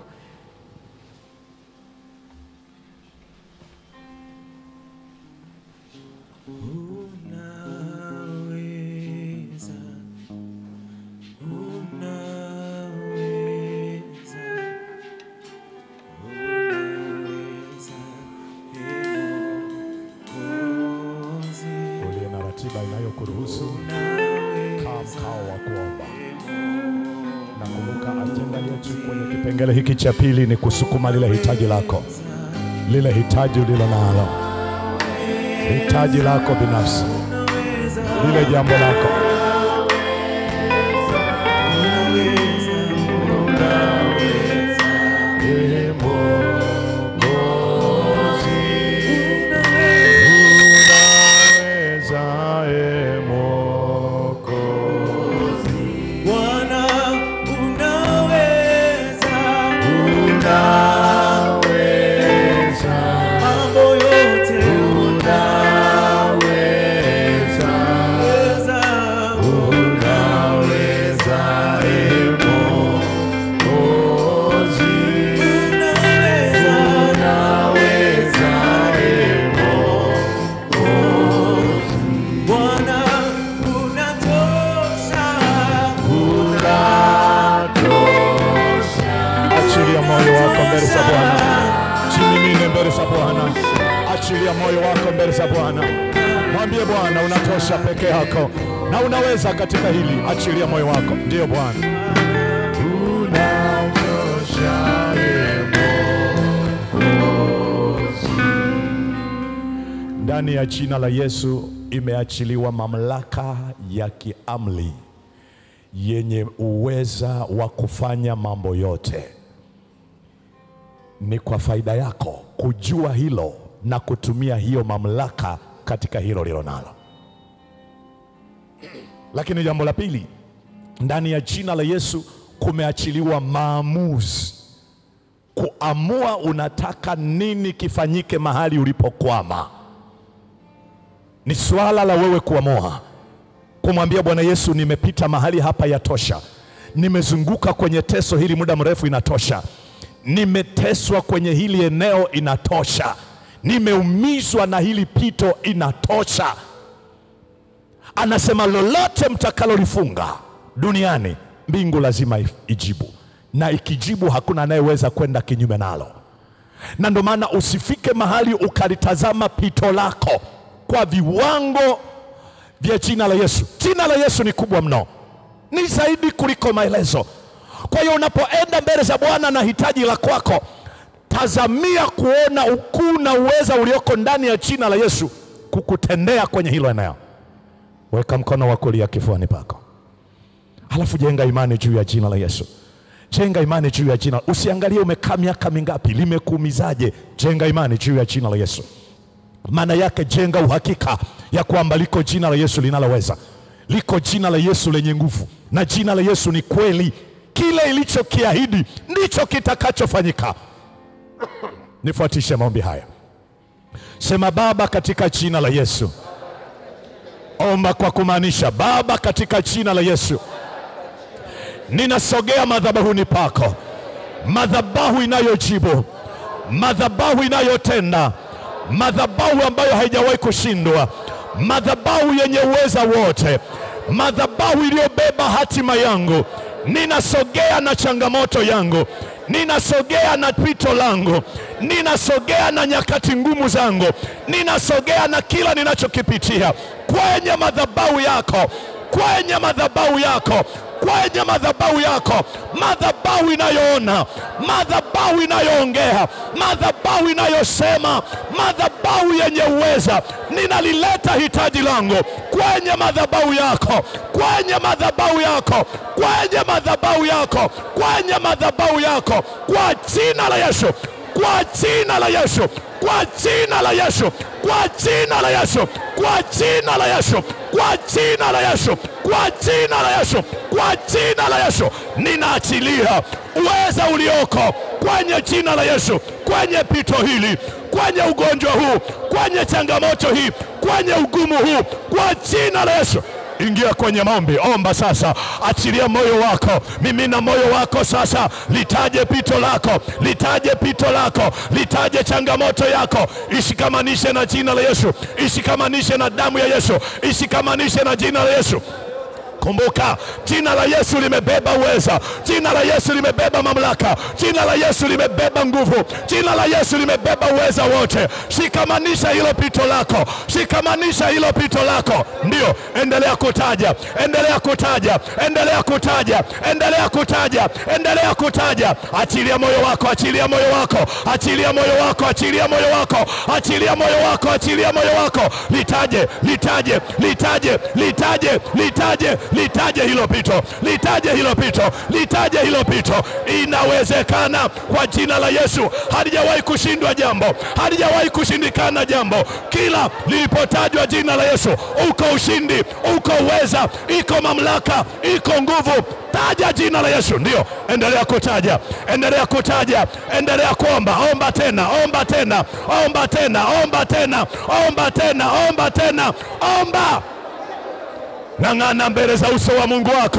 Kuruhusu kama mkao wa kuomba. Na kumbuka ajenda yetu kwenye kipengele hiki cha pili ni kusukuma lile hitaji lako, lile hitaji ulilo nalo, hitaji lako binafsi, lile jambo lako. Unaweza Achilia moyo wako mbele za Bwana. Jimimine mbele za Bwana. Achilia moyo wako mbele za Bwana. Mwambie Bwana unatosha peke yako na unaweza katika hili. Achilia moyo wako. Ndio Bwana. Unatosha ndani ya jina la Yesu imeachiliwa mamlaka ya kiamli yenye uweza wa kufanya mambo yote. Ni kwa faida yako kujua hilo na kutumia hiyo mamlaka katika hilo lilo nalo. Lakini jambo la pili, ndani ya jina la Yesu kumeachiliwa maamuzi. Kuamua unataka nini kifanyike mahali ulipokwama. Ni swala la wewe kuamua. Kumwambia Bwana Yesu, nimepita mahali hapa yatosha. Nimezunguka kwenye teso hili muda mrefu, inatosha. Nimeteswa kwenye hili eneo, inatosha. Nimeumizwa na hili pito, inatosha. Anasema lolote mtakalolifunga duniani, mbingu lazima ijibu. Na ikijibu hakuna anayeweza kwenda kinyume nalo. Na ndio maana usifike mahali ukalitazama pito lako kwa viwango vya jina la Yesu. Jina la Yesu ni kubwa mno. Ni zaidi kuliko maelezo. Kwa hiyo unapoenda mbele za Bwana na hitaji la kwako, tazamia kuona ukuu na uweza ulioko ndani ya jina la Yesu kukutendea kwenye hilo eneo. Weka mkono wa kulia kifuani pako. Halafu jenga imani juu ya jina la Yesu. Jenga imani juu ya jina. Usiangalie umekaa miaka mingapi, limekuumizaje. Jenga imani juu ya jina la Yesu. Maana yake jenga uhakika ya kwamba liko jina la Yesu linaloweza. Liko jina la Yesu lenye nguvu. Na jina la Yesu ni kweli. Kile ilichokiahidi ndicho kitakachofanyika. Nifuatishe maombi haya. Sema, Baba katika jina la Yesu. Omba kwa kumaanisha, Baba katika jina la Yesu. Ninasogea madhabahuni pako. Madhabahu inayojibu. Madhabahu inayotenda. Madhabahu ambayo haijawahi kushindwa. Madhabahu yenye uweza wote. Madhabahu iliyobeba hatima yangu. Ninasogea na changamoto yangu. Ninasogea na pito langu. Ninasogea na nyakati ngumu zangu. Ninasogea na kila ninachokipitia kwenye madhabahu yako. Kwenye madhabahu yako. Kwenye madhabahu yako. Madhabahu inayoona. Madhabahu inayoongea. Madhabahu inayosema. Madhabahu yenye uweza. Ninalileta hitaji langu kwenye madhabahu yako. Kwenye madhabahu yako. Kwenye madhabahu yako. Kwenye madhabahu yako. Kwa jina la Yesu. Kwa jina la Yesu. Kwa jina la Yesu. Kwa jina la Yesu. Kwa jina la Yesu. Kwa jina la Yesu. Kwa jina la Yesu. Kwa jina la Yesu. Ninaachilia uweza ulioko kwenye jina la Yesu. Kwenye pito hili. Kwenye ugonjwa huu. Kwenye changamoto hii. Kwenye ugumu huu. Kwa jina la Yesu. Ingia kwenye maombi. Omba sasa. Achilia moyo wako. Mimina moyo wako sasa. Litaje pito lako. Litaje pito lako. Litaje changamoto yako. Ishikamanishe na jina la Yesu. Ishikamanishe na damu ya Yesu. Ishikamanishe na jina la Yesu. Kumbuka, jina la Yesu limebeba uweza. Jina la Yesu limebeba mamlaka. Jina la Yesu limebeba nguvu. Jina la Yesu limebeba uweza wote. Shikamanisha hilo pito lako. Shikamanisha hilo pito lako. Ndio, endelea kutaja. Endelea kutaja. Endelea kutaja. Endelea kutaja. Endelea kutaja. Achilia moyo wako. Achilia moyo wako. Achilia moyo wako. Achilia moyo wako. Achilia moyo wako. Achilia moyo wako. Litaje. Litaje. Litaje. Litaje. Litaje. Litaje hilo pito. Litaje hilo pito. Litaje hilo pito. Inawezekana kwa jina la Yesu. Halijawahi kushindwa jambo. Halijawahi kushindikana jambo. Kila lilipotajwa jina la Yesu, uko ushindi, uko uweza, iko mamlaka, iko nguvu. Taja jina la Yesu. Ndio, endelea kutaja. Endelea kutaja. Endelea kuomba. Omba tena. Omba tena. Omba tena. Omba tena. Omba tena. Omba tena. Omba. Ng'ang'ana mbele za uso wa Mungu wako.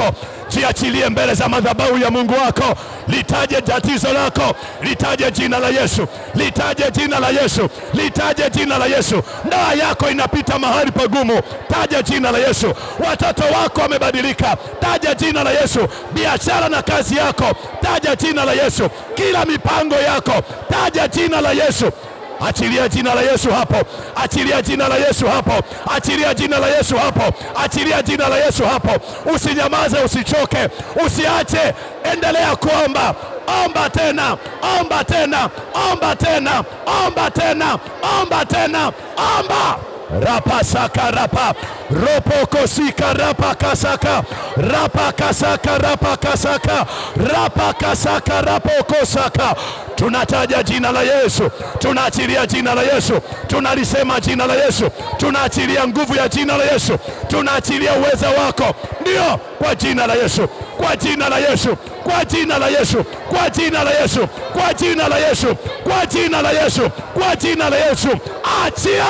jiachilie mbele za madhabahu ya Mungu wako. Litaje tatizo lako, litaje jina la Yesu, litaje jina la Yesu, litaje jina la Yesu. Ndoa yako inapita mahali pagumu, taja jina la Yesu. Watoto wako wamebadilika, taja jina la Yesu. Biashara na kazi yako, taja jina la Yesu. Kila mipango yako, taja jina la Yesu. Achilia jina la Yesu hapo, achilia jina la Yesu hapo, achilia jina la Yesu hapo, achilia jina la Yesu hapo. Usinyamaze, usichoke, usiache, endelea kuomba. Omba tena, omba tena, omba tena, omba tena, omba tena, omba. Rapa saka rapa, ropoko sika rapa kasaka, rapa kasaka rapa kasaka, rapa kasaka rapoko saka. Tunataja jina la Yesu, tunaachilia jina la Yesu, tunalisema jina la Yesu, tunaachilia nguvu ya jina la Yesu, tunaachilia uweza wako. Ndio, kwa jina la Yesu, kwa jina la Yesu, kwa jina la Yesu, kwa jina la Yesu, kwa jina la Yesu, kwa jina la Yesu, kwa jina la Yesu. Achia,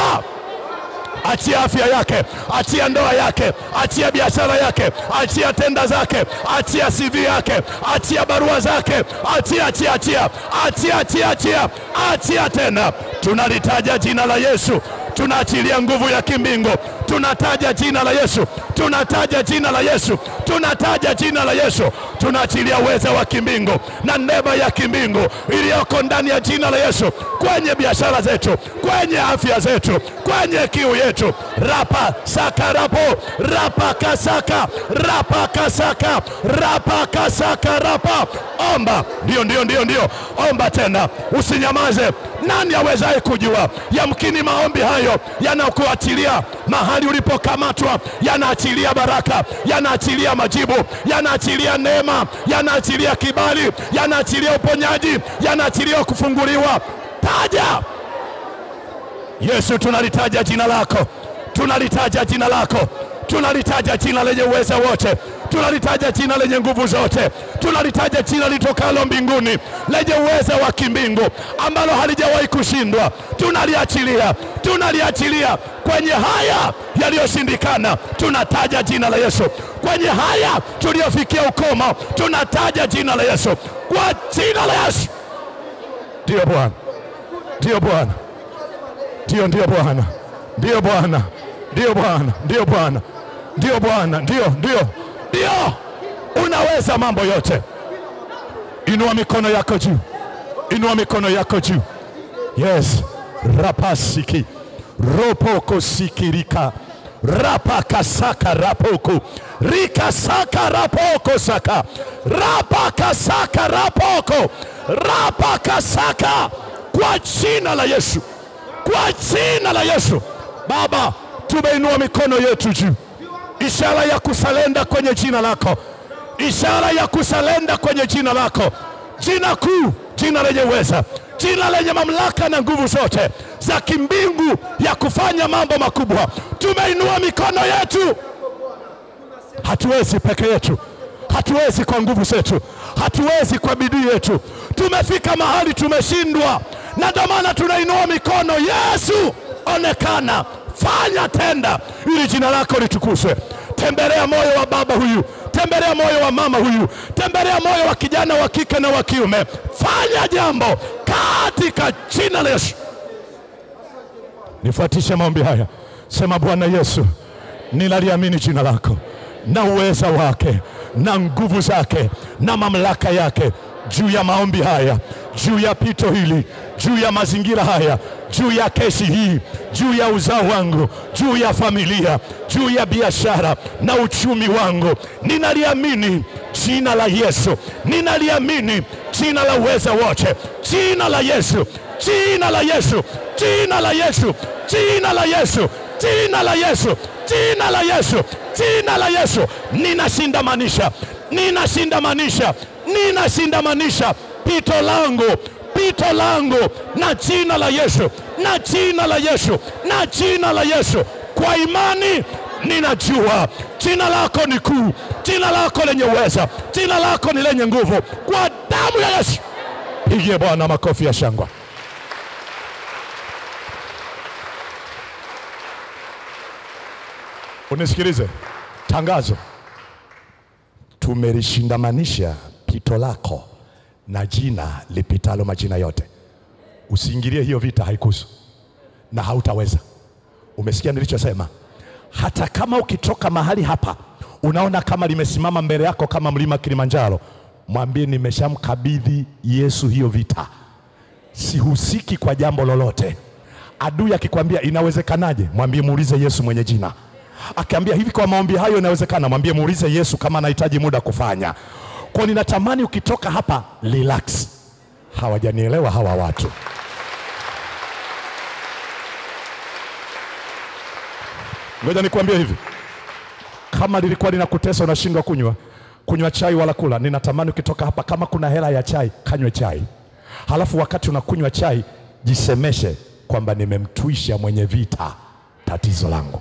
achia afya yake, achia ndoa yake, achia biashara yake, achia tenda zake, achia C V yake, achia barua zake, achia, achia, achia, achia, achia, achia, achia tena. Tunalitaja jina la Yesu, tunaachilia nguvu ya kimbingu. Tunataja jina la Yesu, tunataja jina la Yesu, tunataja jina la Yesu. Tunaachilia uweza wa kimbingu na neema ya kimbingu iliyoko ndani ya jina la Yesu, kwenye biashara zetu, kwenye afya zetu, kwenye kiu yetu. Rapa saka rapo, rapa kasaka, rapa kasaka, rapa kasaka rapa. Omba, ndio ndio ndio ndio, omba tena, usinyamaze. Nani awezaye kujua? Yamkini maombi hayo yanakuachilia mahali ulipokamatwa, yanaachilia baraka, yanaachilia majibu, yanaachilia neema, yanaachilia kibali, yanaachilia uponyaji, yanaachilia kufunguliwa. Taja Yesu, tunalitaja jina lako, tunalitaja jina lako, tunalitaja jina lenye uweza wote, tunalitaja jina lenye nguvu zote, tunalitaja jina litokalo mbinguni lenye uweza wa kimbingu ambalo halijawahi kushindwa. Tunaliachilia, tunaliachilia kwenye haya yaliyoshindikana. Tunataja jina la Yesu kwenye haya tuliofikia ukomo, tunataja jina la Yesu, kwa jina la Yesu. Ndio Bwana, ndio Bwana, ndio ndio Bwana, ndio Bwana, ndio Bwana, ndio Bwana, ndio Bwana, ndio ndio ndio. Unaweza mambo yote. Inua mikono yako juu, inua mikono yako juu. Yes, rapasiki ropoko sikirika, rapaka saka rapoko, rika saka rapoko saka, rapaka saka rapoko, rapaka saka. Kwa jina la Yesu, kwa jina la Yesu. Baba, tumeinua mikono yetu juu, ishara ya kusalenda kwenye jina lako, ishara ya kusalenda kwenye jina lako, jina kuu, jina lenye uweza, jina lenye mamlaka na nguvu zote za kimbingu ya kufanya mambo makubwa. Tumeinua mikono yetu. Hatuwezi peke yetu, hatuwezi kwa nguvu zetu, hatuwezi kwa bidii yetu. Tumefika mahali tumeshindwa, na ndio maana tunainua mikono. Yesu, onekana, fanya tenda, ili jina lako litukuzwe. Tembelea moyo wa baba huyu, tembelea moyo wa mama huyu, tembelea moyo wa kijana wa kike na wa kiume. Fanya jambo katika jina la Yesu. Nifuatishe maombi haya. Sema, Bwana Yesu, ninaliamini jina lako na uweza wake na nguvu zake na mamlaka yake juu ya maombi haya, juu ya pito hili, juu ya mazingira haya, juu ya kesi hii, juu ya uzao wangu, juu ya familia, juu ya biashara na uchumi wangu. Ninaliamini jina la Yesu, ninaliamini jina la uweza wote, jina la Yesu, jina la Yesu, jina la Yesu, jina la Yesu, jina la Yesu, jina la Yesu, jina la Yesu. Ninashindamanisha, ninashindamanisha, ninashindamanisha pito langu, pito langu na jina la Yesu, na jina la Yesu, na jina la Yesu. Kwa imani ninajua jina lako ni kuu, jina lako lenye uweza, jina lako ni lenye nguvu. Kwa damu ya Yesu, pigie Bwana makofi ya shangwe. Unisikilize, tangazo. tumelishindamanisha pito lako na jina lipitalo majina yote. Usiingilie hiyo vita, haikuhusu na hautaweza. Umesikia nilichosema? Hata kama ukitoka mahali hapa unaona kama limesimama mbele yako kama mlima Kilimanjaro, mwambie nimeshamkabidhi Yesu hiyo vita. Sihusiki kwa jambo lolote. Adui akikwambia inawezekanaje, mwambie muulize Yesu mwenye jina. Akiambia hivi kwa maombi hayo inawezekana, mwambie muulize Yesu kama anahitaji muda kufanya. Kwa ninatamani ukitoka hapa relax. Hawajanielewa hawa watu. Ngoja nikwambie hivi. Kama lilikuwa linakutesa unashindwa kunywa, kunywa chai wala kula, ninatamani ukitoka hapa kama kuna hela ya chai, kanywe chai. Halafu wakati unakunywa chai, jisemeshe kwamba nimemtwisha mwenye vita tatizo langu.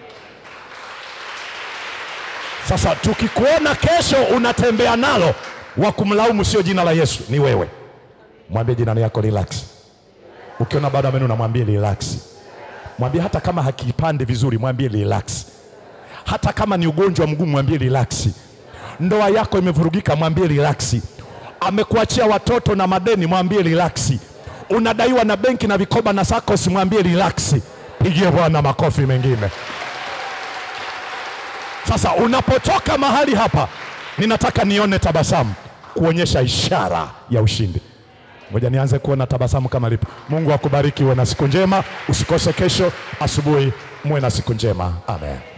Sasa tukikuona kesho unatembea nalo, wa kumlaumu sio jina la Yesu, ni wewe. Mwambie jirani yako relax. Ukiona bado amenuna mwambie relax. Mwambie hata kama hakipande vizuri mwambie relax. Hata kama ni ugonjwa mgumu mwambie relax. Ndoa yako imevurugika mwambie relax. Amekuachia watoto na madeni mwambie relax. Unadaiwa na benki na vikoba na SACCOS mwambie relax. Pigie Bwana makofi mengine. Sasa unapotoka mahali hapa, ninataka nione tabasamu kuonyesha ishara ya ushindi. Ngoja nianze kuona tabasamu kama lipi. Mungu akubariki, uwe na siku njema. Usikose kesho asubuhi, muwe na siku njema. Amen.